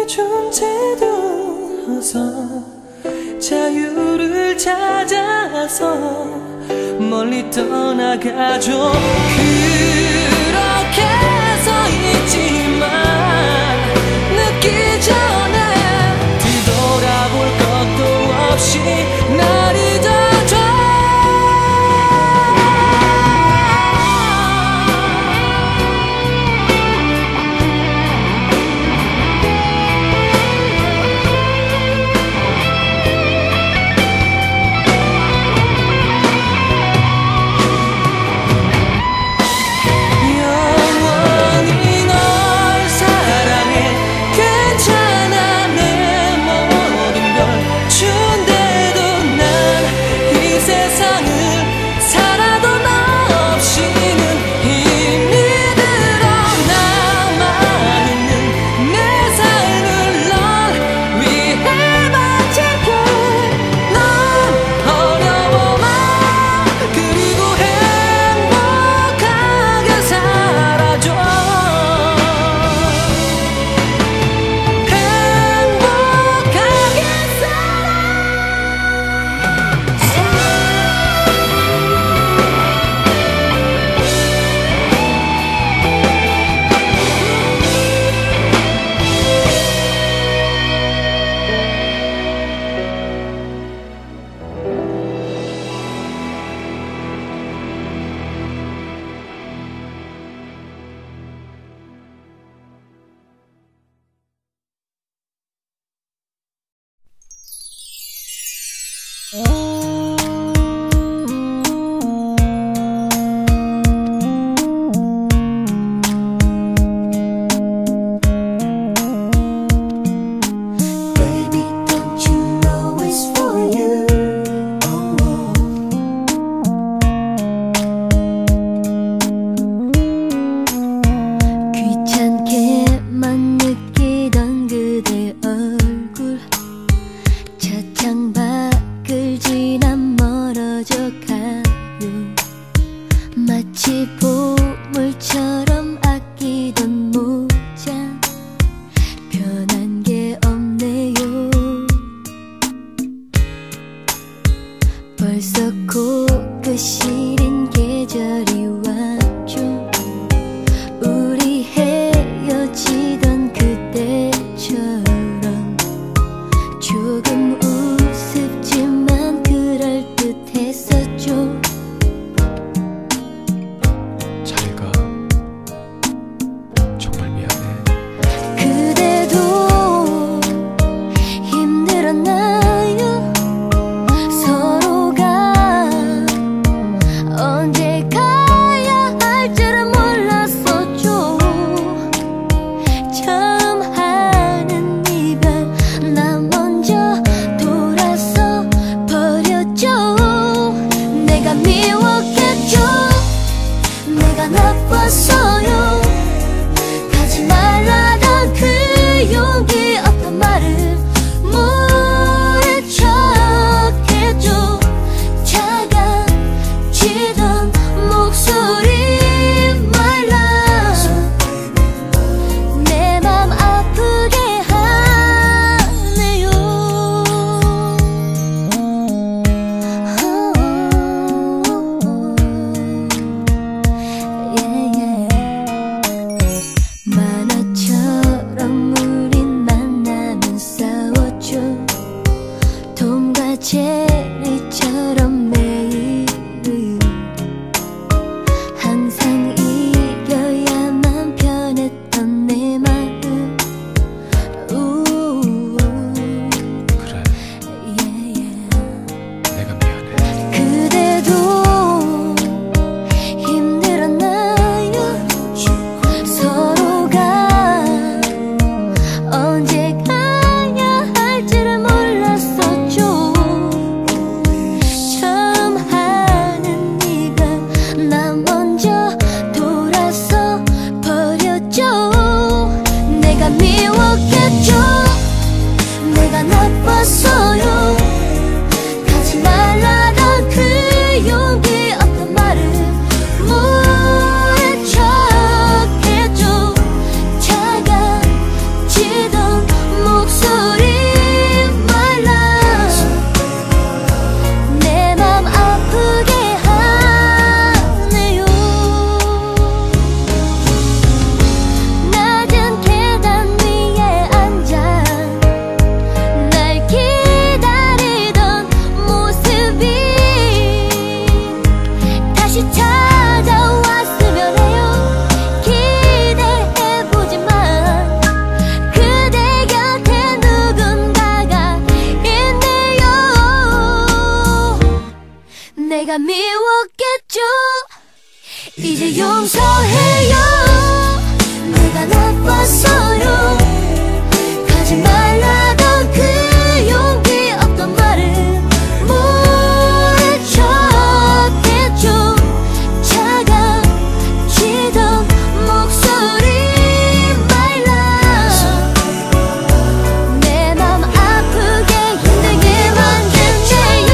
존재도 어서 자유를 찾아서 멀리 떠나가죠. 그렇게 서 있지만 늦기 전에 뒤돌아볼 것도 없이 날 잊어줘. 이제 용서해요. 내가 나빴어요. 가지 말라던 그 용기 없던 말을 모른 척했죠. 차가워지던 목소리 My love. 내 맘 아프게 힘들게 만드네요.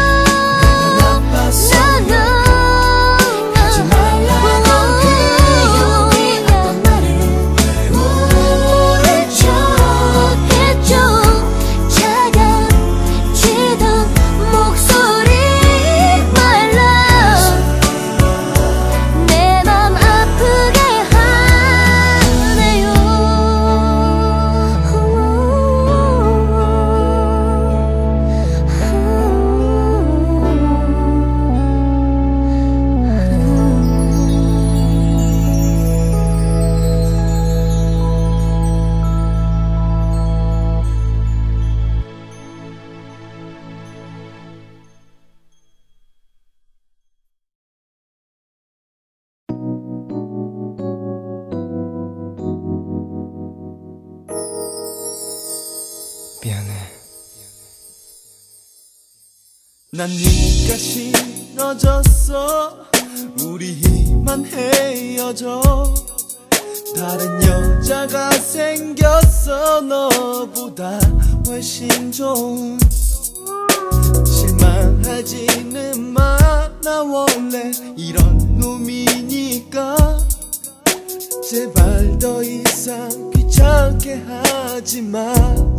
가지 말라던 그 용기 없던 말을 모른 척했죠. 차가워지던 목소리 My love. 내 맘 아프게 하네요. 미안해. 난 네가 싫어졌어. 우리만 헤어져. 다른 여자가 생겼어. 너보다 훨씬 좋은. 실망하지는 마. 나 원래 이런 놈이니까. 제발 더 이상 귀찮게 하지마.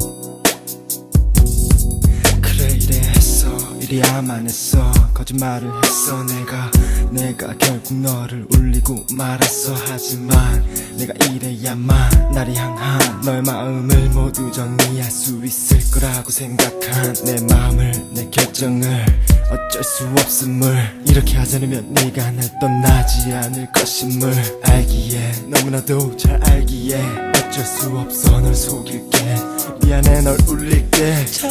그래 이래 했어 이래야만 했어. 거짓말을 했어 내가. 내가 결국 너를 울리고 말았어. 하지만 내가 이래야만 나를 향한 너의 마음을 모두 정리할 수 있을 거라고 생각한 내 마음을 내 결정을 어쩔 수 없음을. 이렇게 하지 않으면 네가 날 떠나지 않을 것임을 알기에 너무나도 잘 알기에 어쩔 수 없어 널 속일게. 미안해 널 울릴게. 잘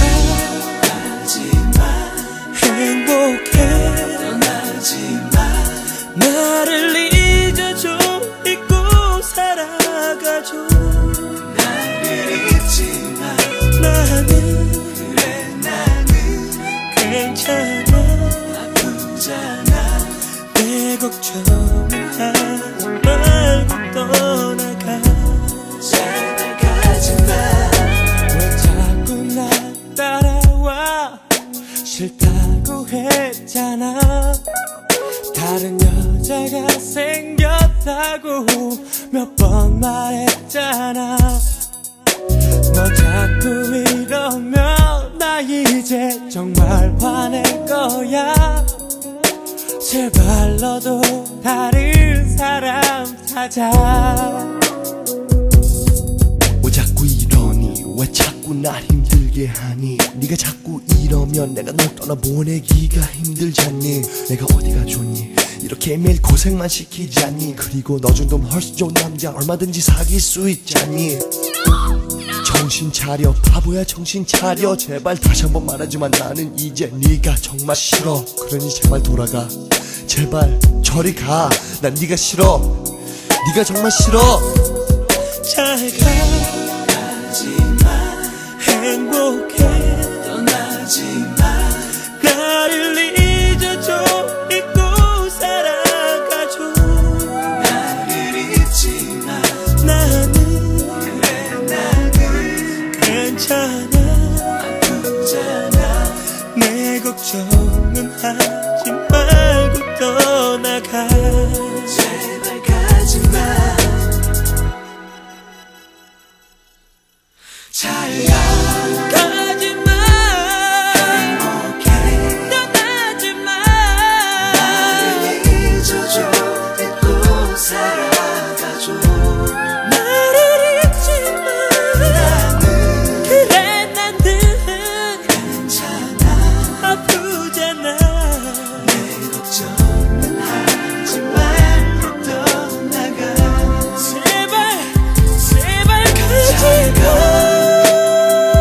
가지마. 행복해. 떠나지마. 나를 잊어줘. 잊고 살아가줘. 나를 잊지마. 나는 그래 나는 괜찮아. 아프잖아. 내 걱정은 하지 말고 떠나가. 제발 가지마. 왜 자꾸 나 따라와. 싫다고 했잖아. 다른 여자가 생겼다고 몇 번 말했잖아. 너 자꾸 이러면 나 이제 정말 화낼 거야. 제발 너도 다른 사람 찾아. 왜 자꾸 이러니. 왜 자꾸 날 힘들게 하니. 네가 자꾸 이러면 내가 널 떠나보내기가 힘들잖니. 내가 어디가 좋니. 이렇게 매일 고생만 시키잖니. 그리고 너 정도면 훨씬 좋은 남자 얼마든지 사귈 수 있잖니. 정신 차려 바보야 정신 차려. 제발 다시 한번 말하지만 나는 이제 네가 정말 싫어. 그러니 제발 돌아가. 제발 저리 가. 난 네가 싫어. 네가 정말 싫어. 잘 가지마. 행복해. 떠나지마. 나를 잊어줘. 잊고 살아가줘. 나를 잊지마. 나는 그래 나는 괜찮아. 아프잖아. 내 걱정은 하지 말고 떠나가. 제발 가지마. 잘 가지마. 행복해. 떠나지마. 나를 잊어줘. 잊고 살아가줘. 나를 잊지마. 나는 그래 나는 괜찮아. 아프잖아. 내 걱정은 하지 말고 떠나가. 제발 제발 가지마.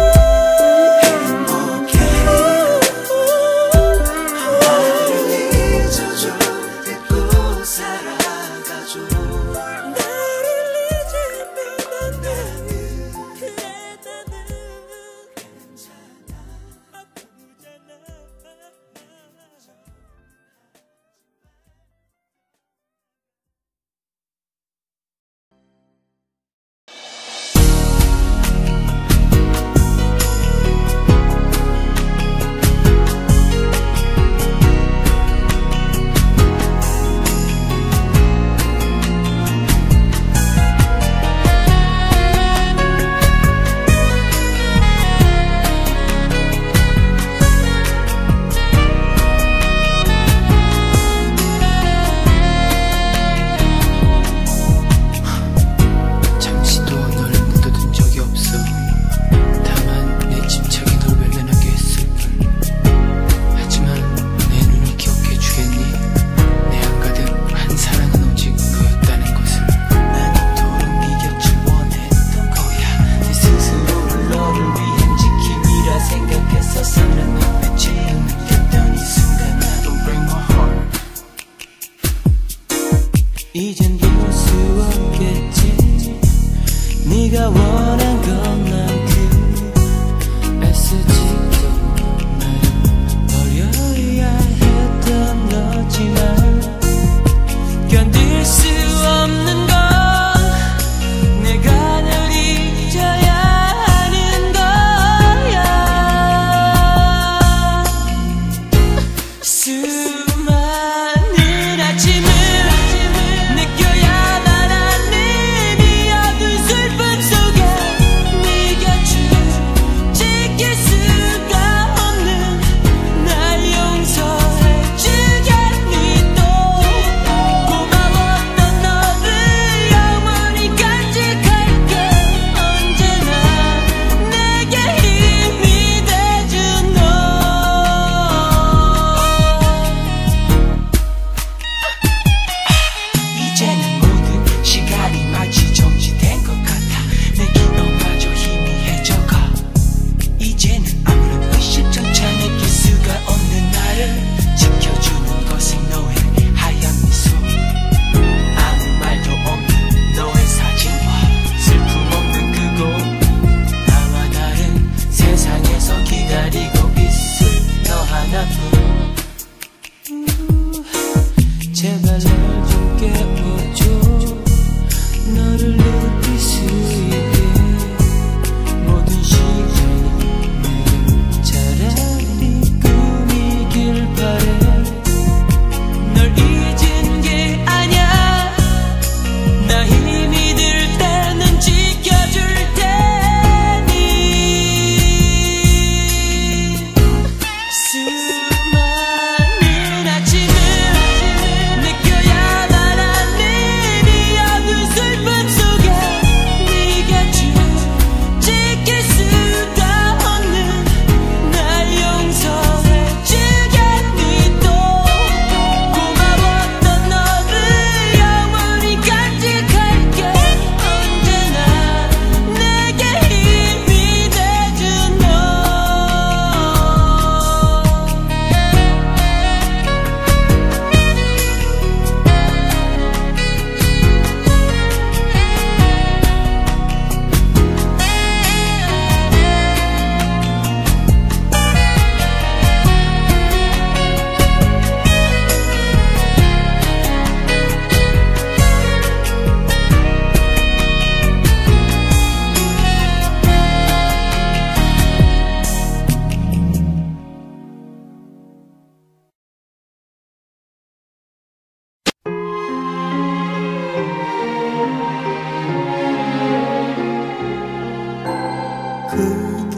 그대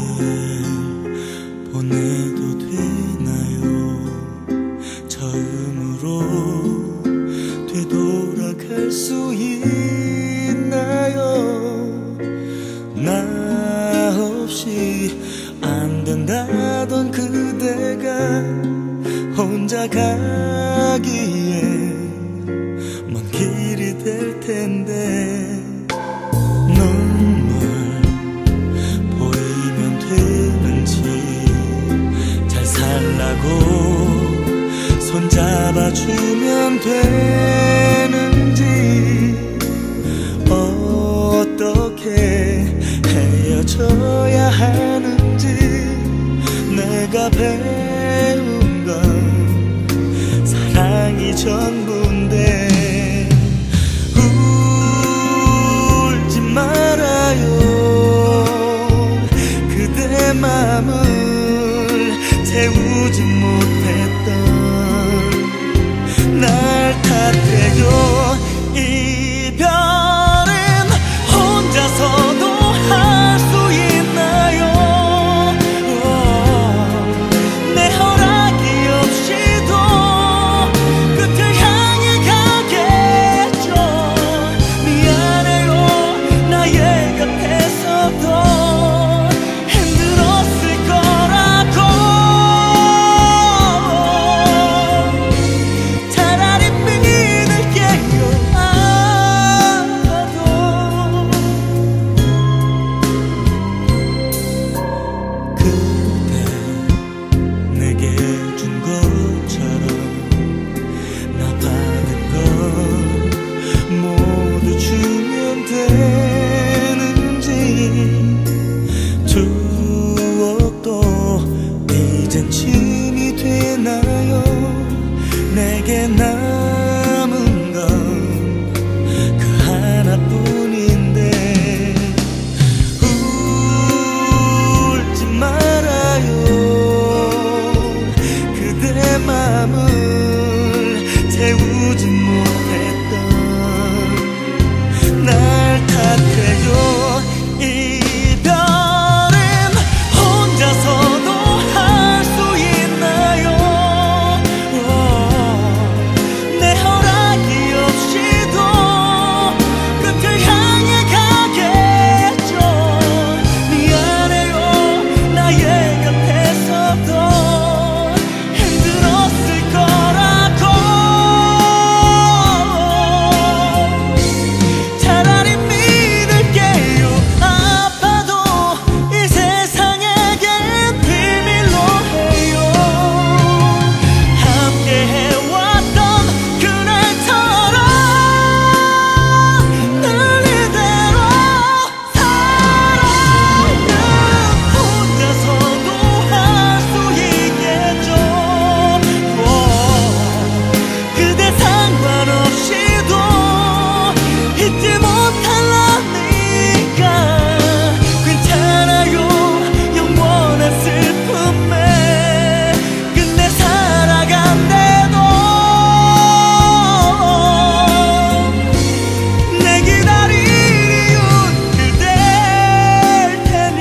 보내도 되나요? 처음으로 되돌아갈 수 있나요? 나 없이 안 된다던 그대가 혼자 가기에 먼 길이 될 텐데 눈물 보이면 되는지 잘 살라고 손잡아주면 되는지 어떻게 헤어져야 하는지 내가 배운 건 사랑이 전부인데 울지 말아요. 그대 맘을 채우지 못했던 날 탓해요. 이별은 혼자서도 할 수 있나요? 내 허락이 없이도 끝을 향해 가겠죠. 미안해요. 나의 곁에서도 힘들었을 거라고. 차라리 믿을게요. 아파도 그대 내게 준 것처럼 나 받은 걸 모두 주면 되는지 추억도 이젠 짐이 되나요? 내게 남은 건 그 하나뿐인데 울지 말아요. 그대 맘을 채우지 못했던 날 탓해요. 이별은 혼자서도 할 수 있나요? 내 허락이 없이도 끝을 향해 가겠죠. 미안해요. 나의 곁에서도 힘들었을 거라고. 차라리 믿을게요. 아파도 이 세상에겐 비밀로 해요. 함께 해왔던 그날처럼 늘 이대로 사랑은 혼자서도 할 수 있겠죠. 그대 상관없이도 잊지 못할라니까 괜찮아요. 영원한 슬픔에 끝내 살아간대도 내 기다린 이유는 그대일 테니.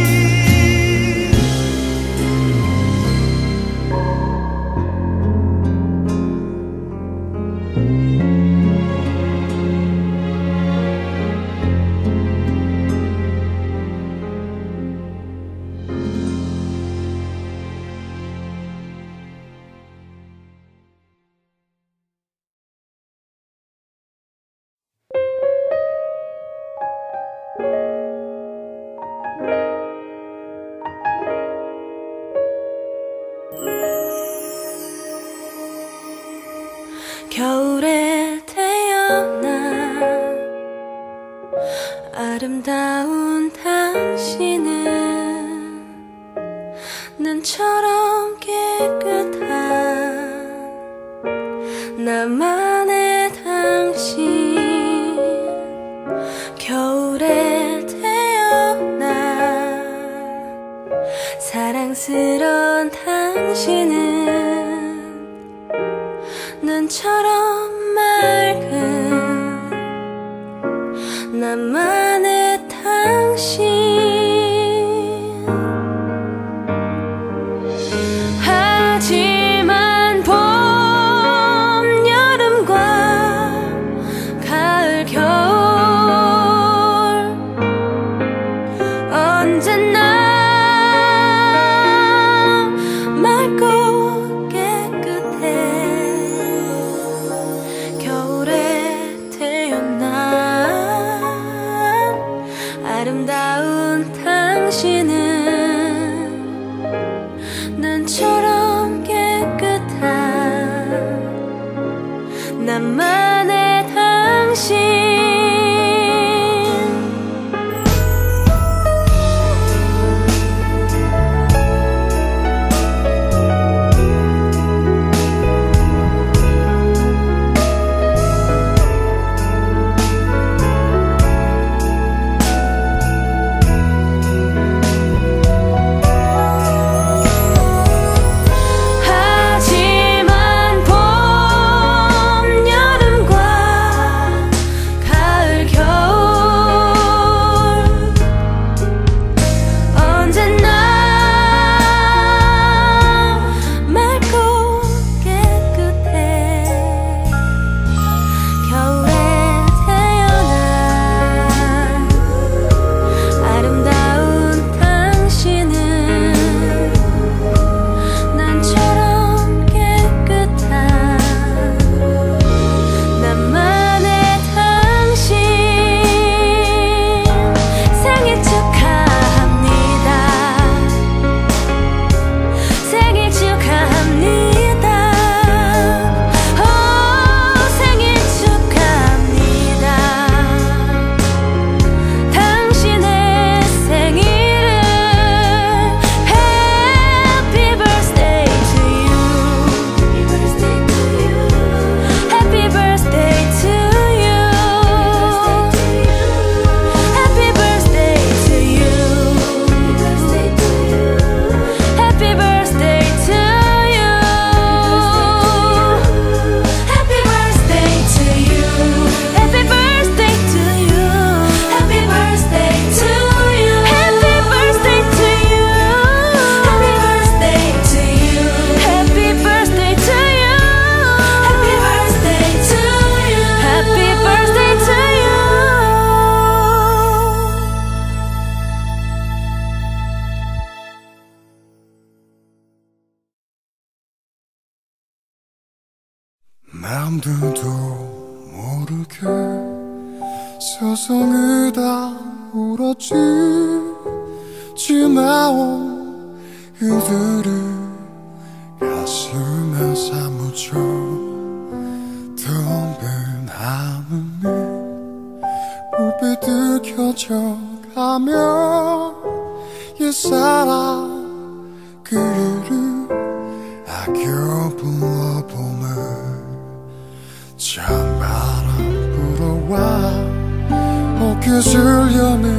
겨울에 태어나 아름다운 당신은 눈처럼 깨끗한 나만의 당신. 겨울에 태어나 사랑스러운 당신은 눈처럼 맑은 나만의 당신. 언제나 맑고 깨끗해. 겨울에 태어난 아름다운 당신은 눈처럼 깨끗한 나만의 당신. 남들도 모르게 서성이다 울었지. 지나온 이들이 가슴에 사무쳐 텅빈 하늘이 불빛들 켜져가며 옛사랑 그 일을 아껴 불러보네. 찬바람 불어와 옷깃을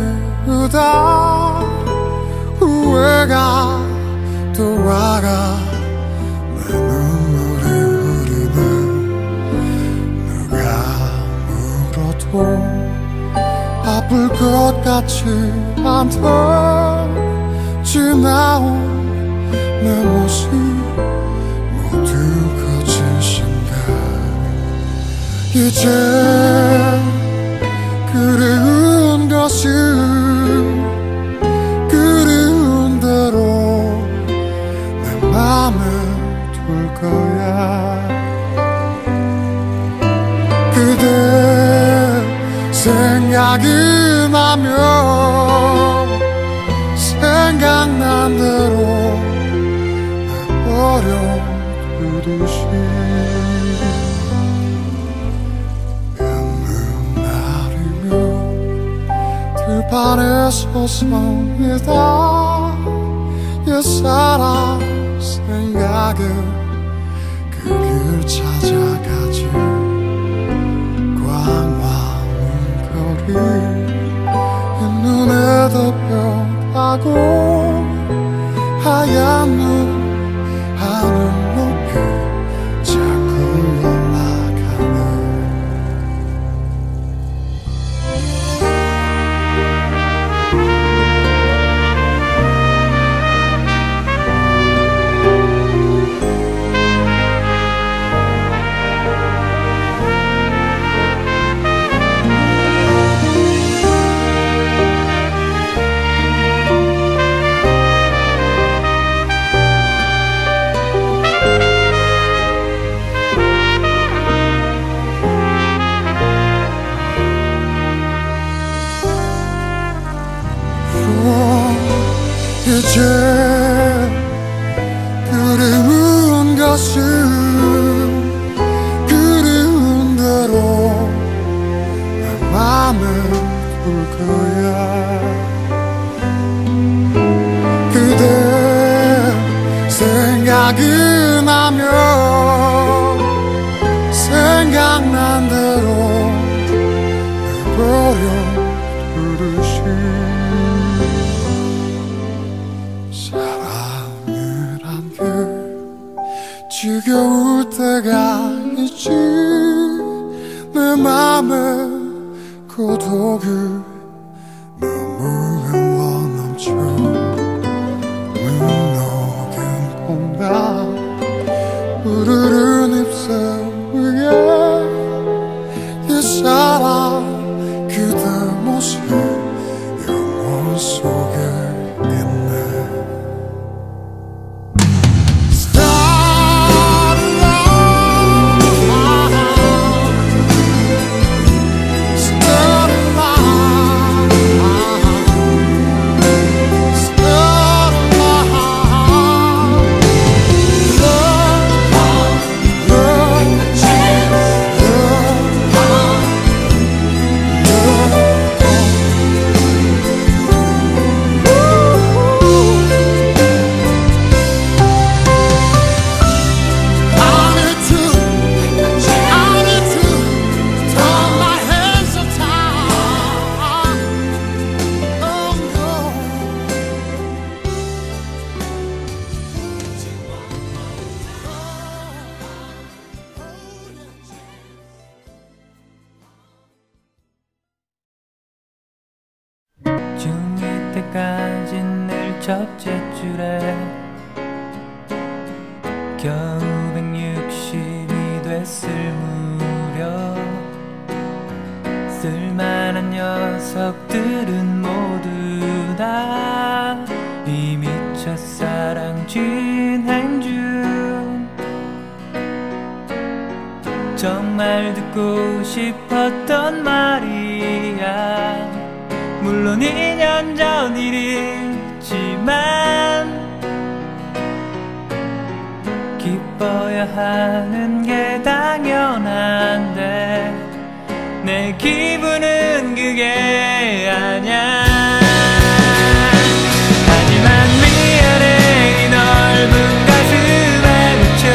여미우다 후회가 돌아가 내 눈물이 흐르네. 누가 물어도 아플 것 같지 않던 지나온 내 모습 모두 거짓인가. 이제 그리운 것은 그리운 대로 내 맘에 둘 거야. 그대 생각이 나면 생각난 대로 내버려 두듯이 들판에 서성이다 옛사랑 생각에 그 길 찾아가지. 광화문 거리 눈에 덮여가고 하얀 눈 하늘 높이 자꾸 올라가네. 이제 그리운 것은 그리운 대로 내 맘에 둘 거야. 그대 생각이 나면 생각난 대로 내버려 두듯이 사랑이란 게 지겨울 때가 있지. 내 맘에 고독이 너무 흘러넘쳐. 눈 녹은 봄밤 푸르른 잎새 위에 이 사람 그대 모습 영혼 속에 중이 때까진 늘 첫째 줄에 겨우 백육십이 됐을 무렵 쓸만한 녀석들은 모두 다 이미 첫사랑 진행 중. 정말 듣고 싶었던 말이야. 물론 이 년 전 일이지만 기뻐야 하는 게 당연한데 내 기분은 그게 아냐. 하지만 미안해 이 넓은 가슴에 묻혀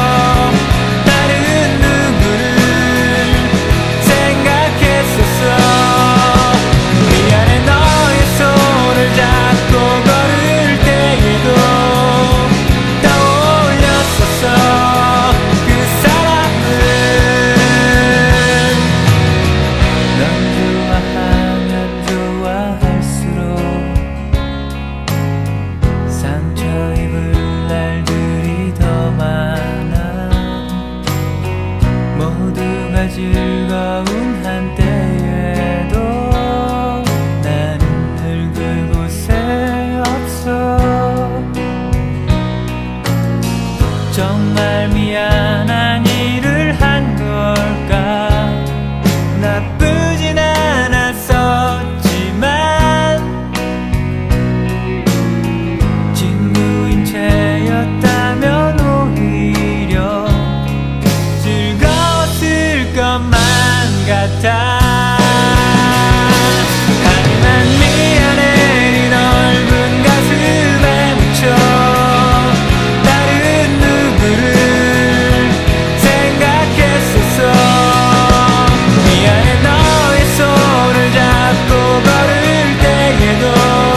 다른 누구를 생각했었어. 즐거운 한때에도 나는 늘 그곳에 없어. 정말 미안한 일을 한 걸까. 나쁘진 않았었지만 친구인 채였다면 오히려 즐거웠을 것만 같아. 하지만 미안해 이 넓은 가슴에 묻혀 다른 누구를 생각했었어. 미안해 너의 손을 잡고 걸을 때에도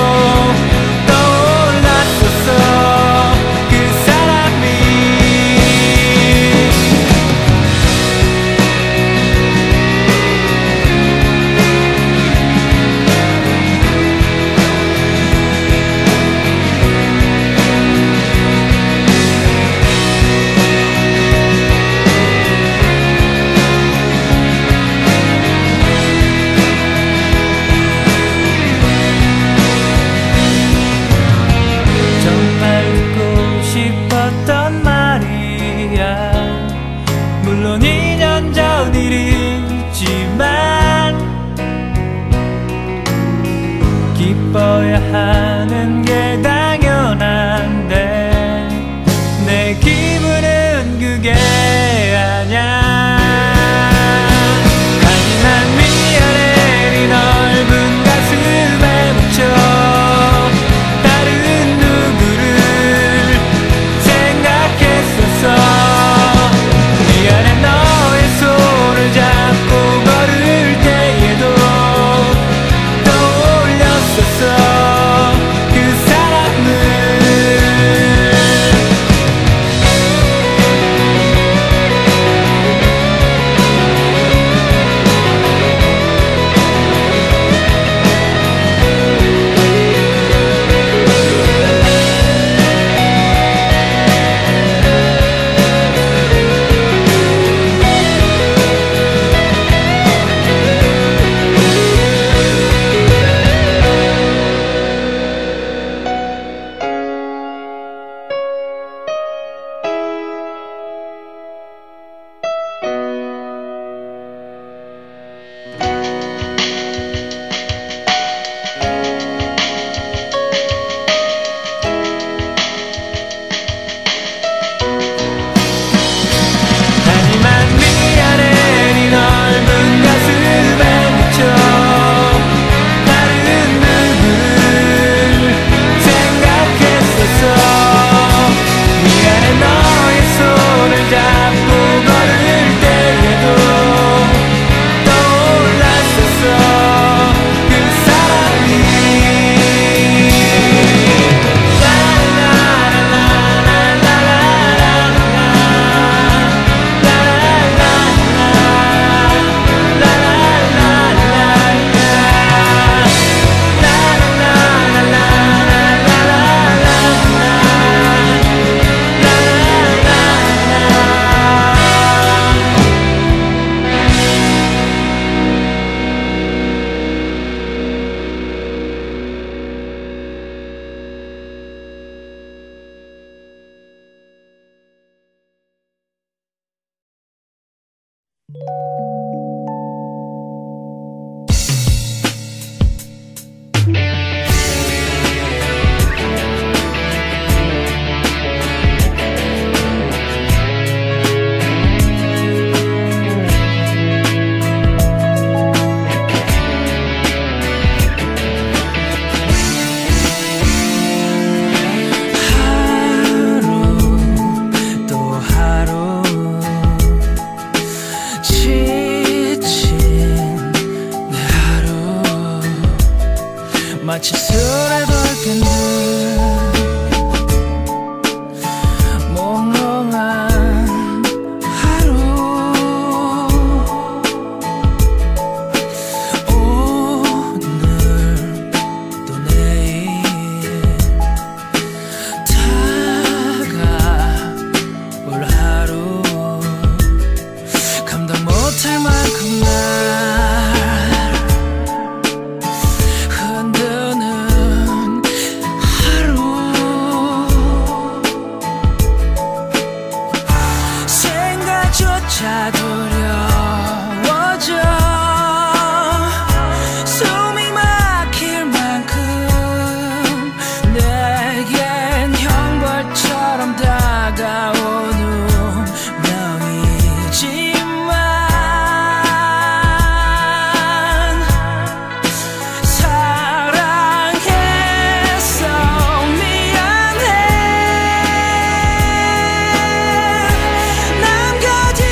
떠올랐었어 그 사람이. 정말 듣고 싶었던 말이야. 물론 이 년 전 일이지만 기뻐야 하는 게 다 마치 술에 돌긴 듯 몽롱한 하루 오늘 또 내일 다가올 하루 감당 못할 만큼 날 자 두려워져 숨이 막힐 만큼 내겐 형벌처럼 다가온 운명이지만 사랑해서 미안해 남겨진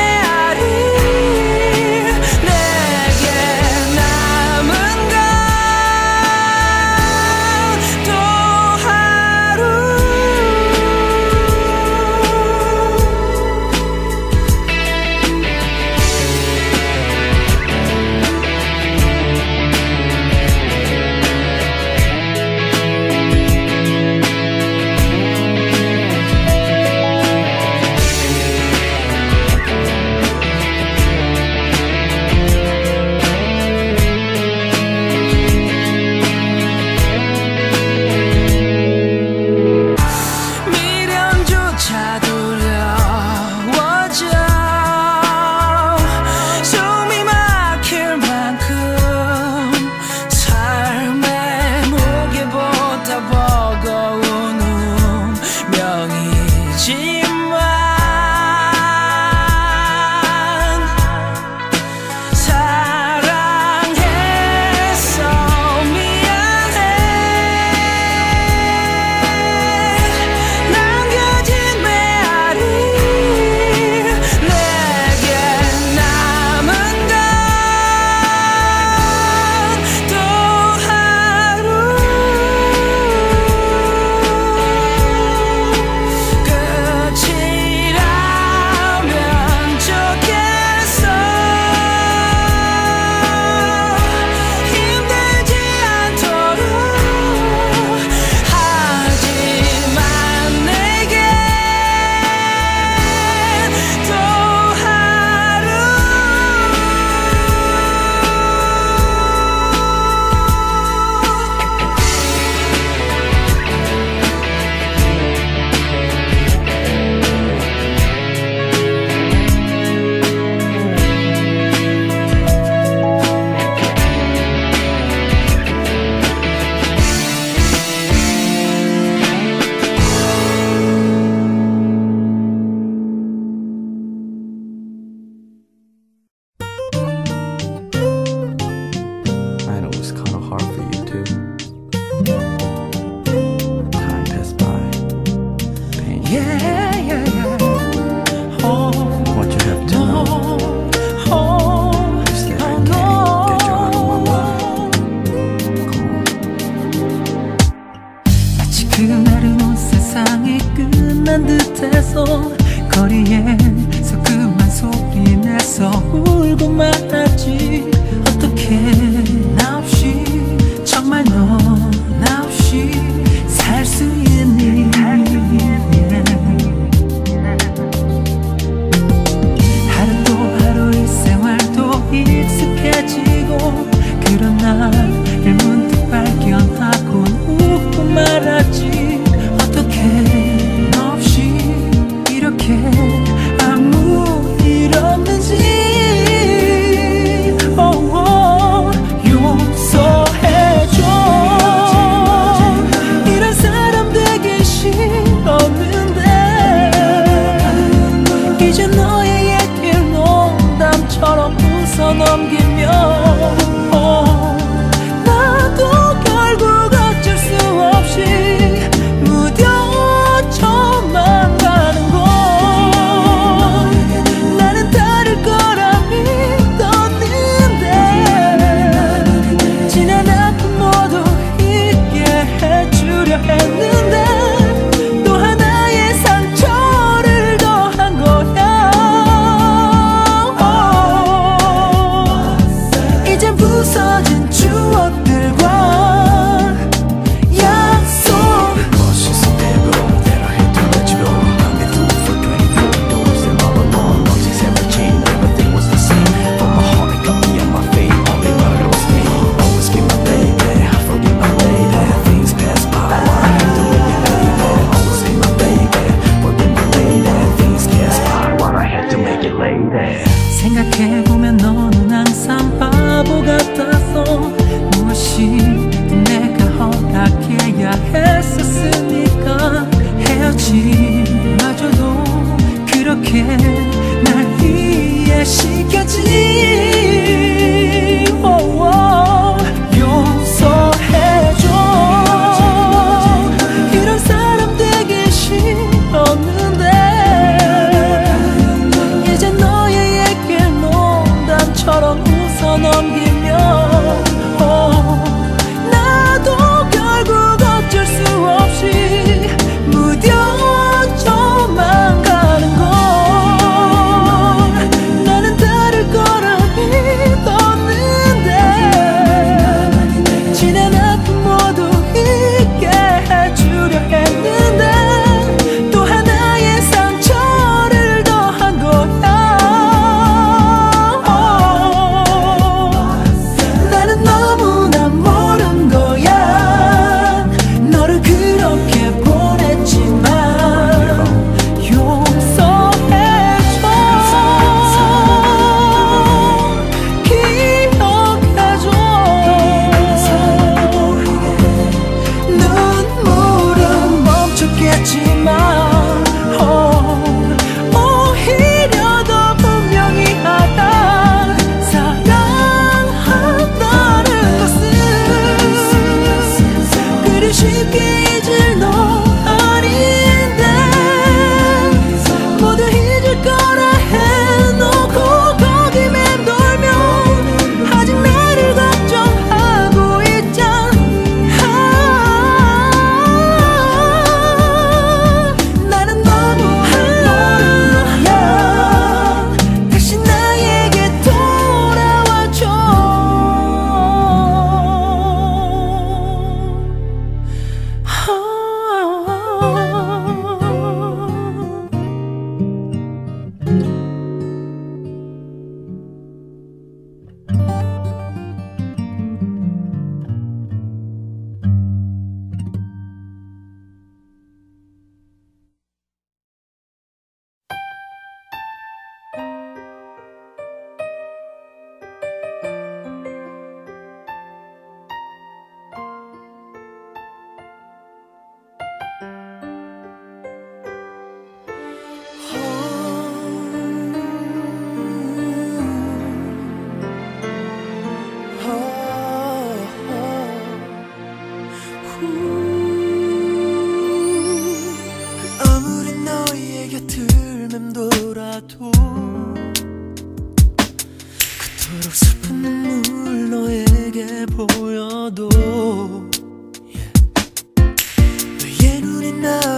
그날은 온 세상이 끝난 듯해서 거리에서 그만 소리 내서 울고 말았지. 어떻게 나 없이 정말 너 나 없이 살 수 있니. 하루 또 하루 이 생활도 익숙해지고 그런 나를 문득 발견하고 웃고 말았지. 어떻게 너 없이 이렇게 아무 일 없는지.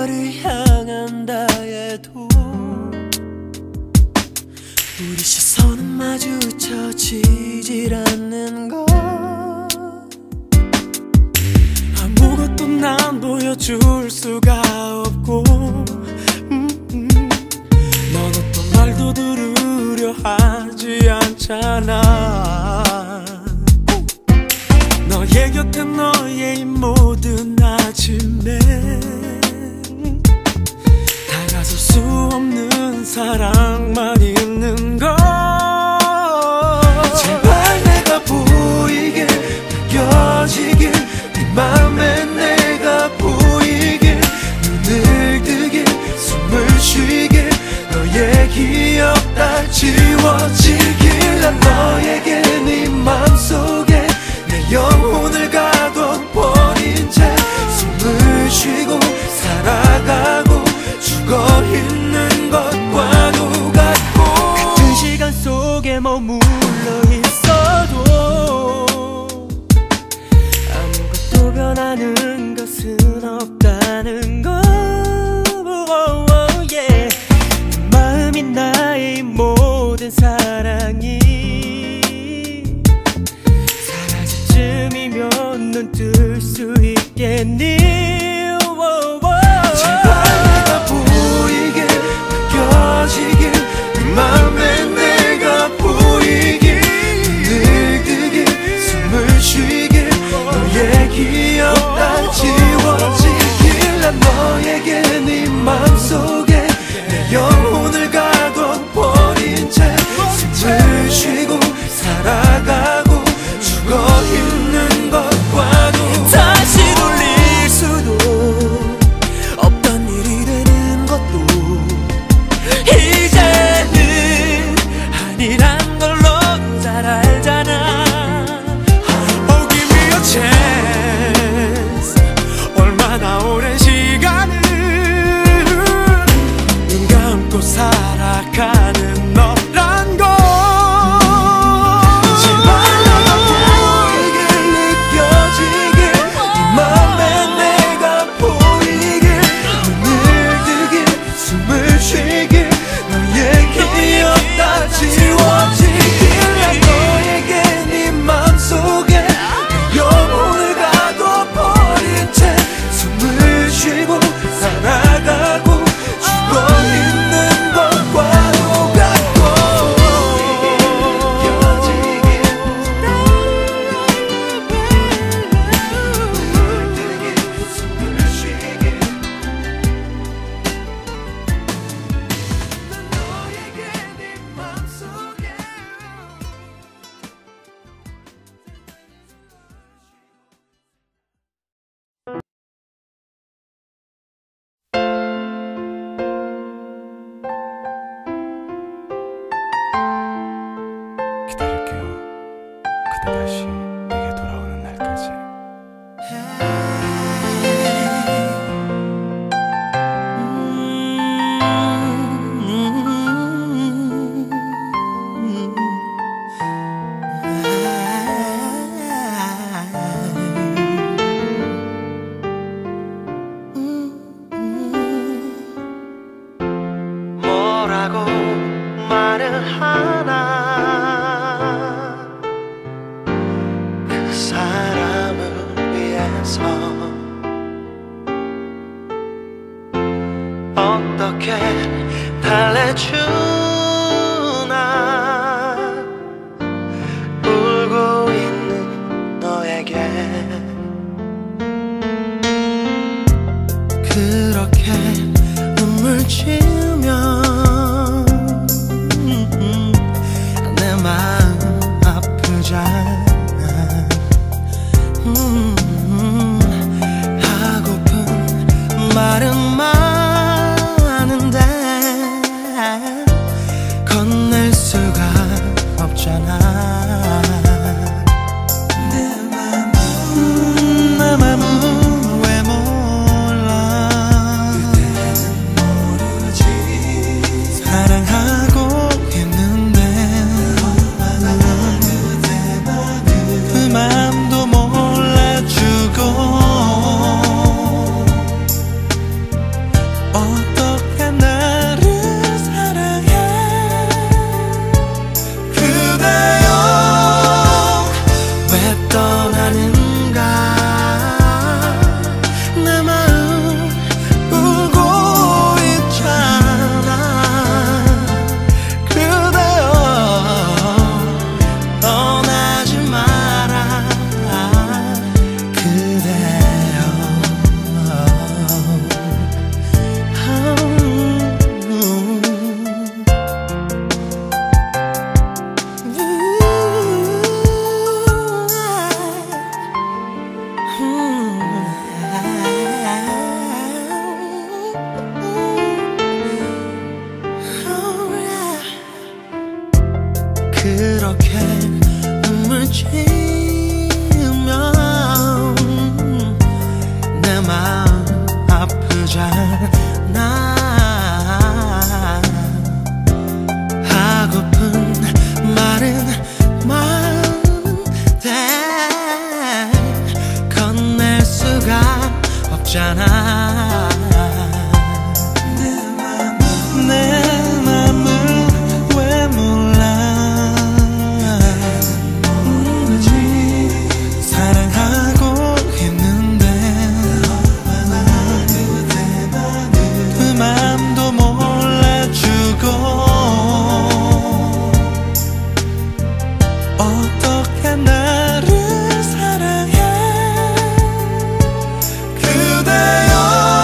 너를 향한다 해도 우리 시선은 마주쳐지질 않는 것. 아무것도 난 보여줄 수가 없고 음, 음. 넌 어떤 말도 들으려 하지 않잖아. 너의 곁에 너의 이 모든 아침에 다가설 수 없는 사랑만 있는 걸. 제발 내가 보이길 느껴지길 네 맘에 내가 보이길 눈을 뜨길 숨을 쉬길 너의 기억 다 지워지길. 난 너에게 네 맘속에 내 영혼을 가둬버린 채 숨을 쉬고 살아가고 죽어 있는 것과도 같고 같은 시간 속에 머물러 있어도 아무것도 변하는 것은 없다는 것. 내 마음이 나의 모든 사랑이 쯤이면 넌 뜰 수 있겠니? 제발 내가 보이길 느껴지길 네 맘에 내가 보이길 눈을 뜨길 숨을 쉬길 너의 기억 다 지워지길. 난 너에게 네 맘속에 내 영혼을 가둬버린 채 숨을 쉬고 살아가고 죽어 있는 것과도 다시 돌릴 수도 없던 일이 되는 것도 이제는 아니란 걸 너도 잘 알잖아. Oh give me a chance. 얼마나 오랜 시간을 눈 감고 살아가는 너란 걸. 기다릴게요. 그대 다시 내게 돌아오는 날까지. 뭐라고 말을 하나 그 사람을 위해서 어떻게 달래주나 울고 있는 너에게 그렇게 눈물 지으면 내 마음 아프잖아. 음, 하고픈 말은 많은데 건넬 수가 없잖아. 내 맘은 내 맘은 왜 몰라. 그대는 모르지. 사랑하고 있는데 그 맘도 몰라주고 없잖아. 내 맘을 왜 몰라. 사랑하고 있는데 그 맘도 몰라주고 어떻게 나를 사랑해. 그대여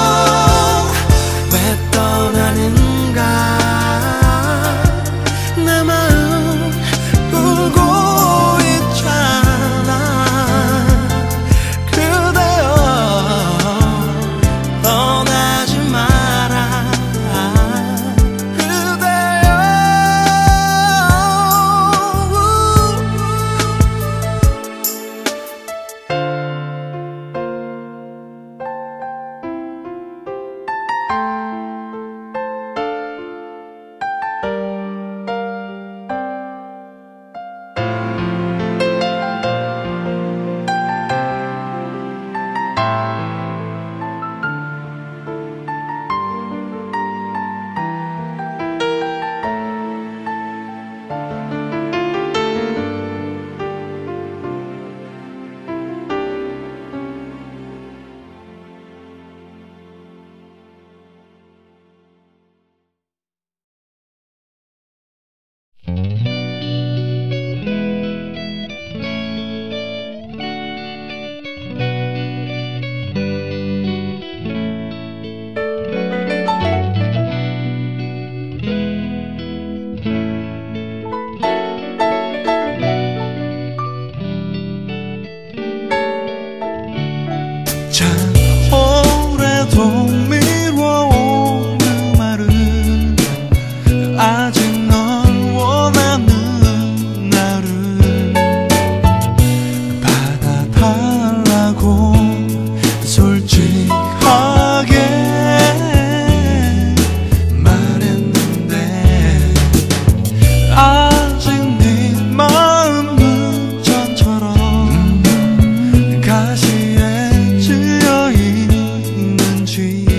왜 떠나는가. 내 마음 울고 있잖아. 그대여 떠나지 마라. 그대여 참 오래도 미뤄온 그 말은 아직 널 원하는 나를 받아달라고 솔직하게 말했는데 아직 네 마음은 전처럼 가시에 지어있는지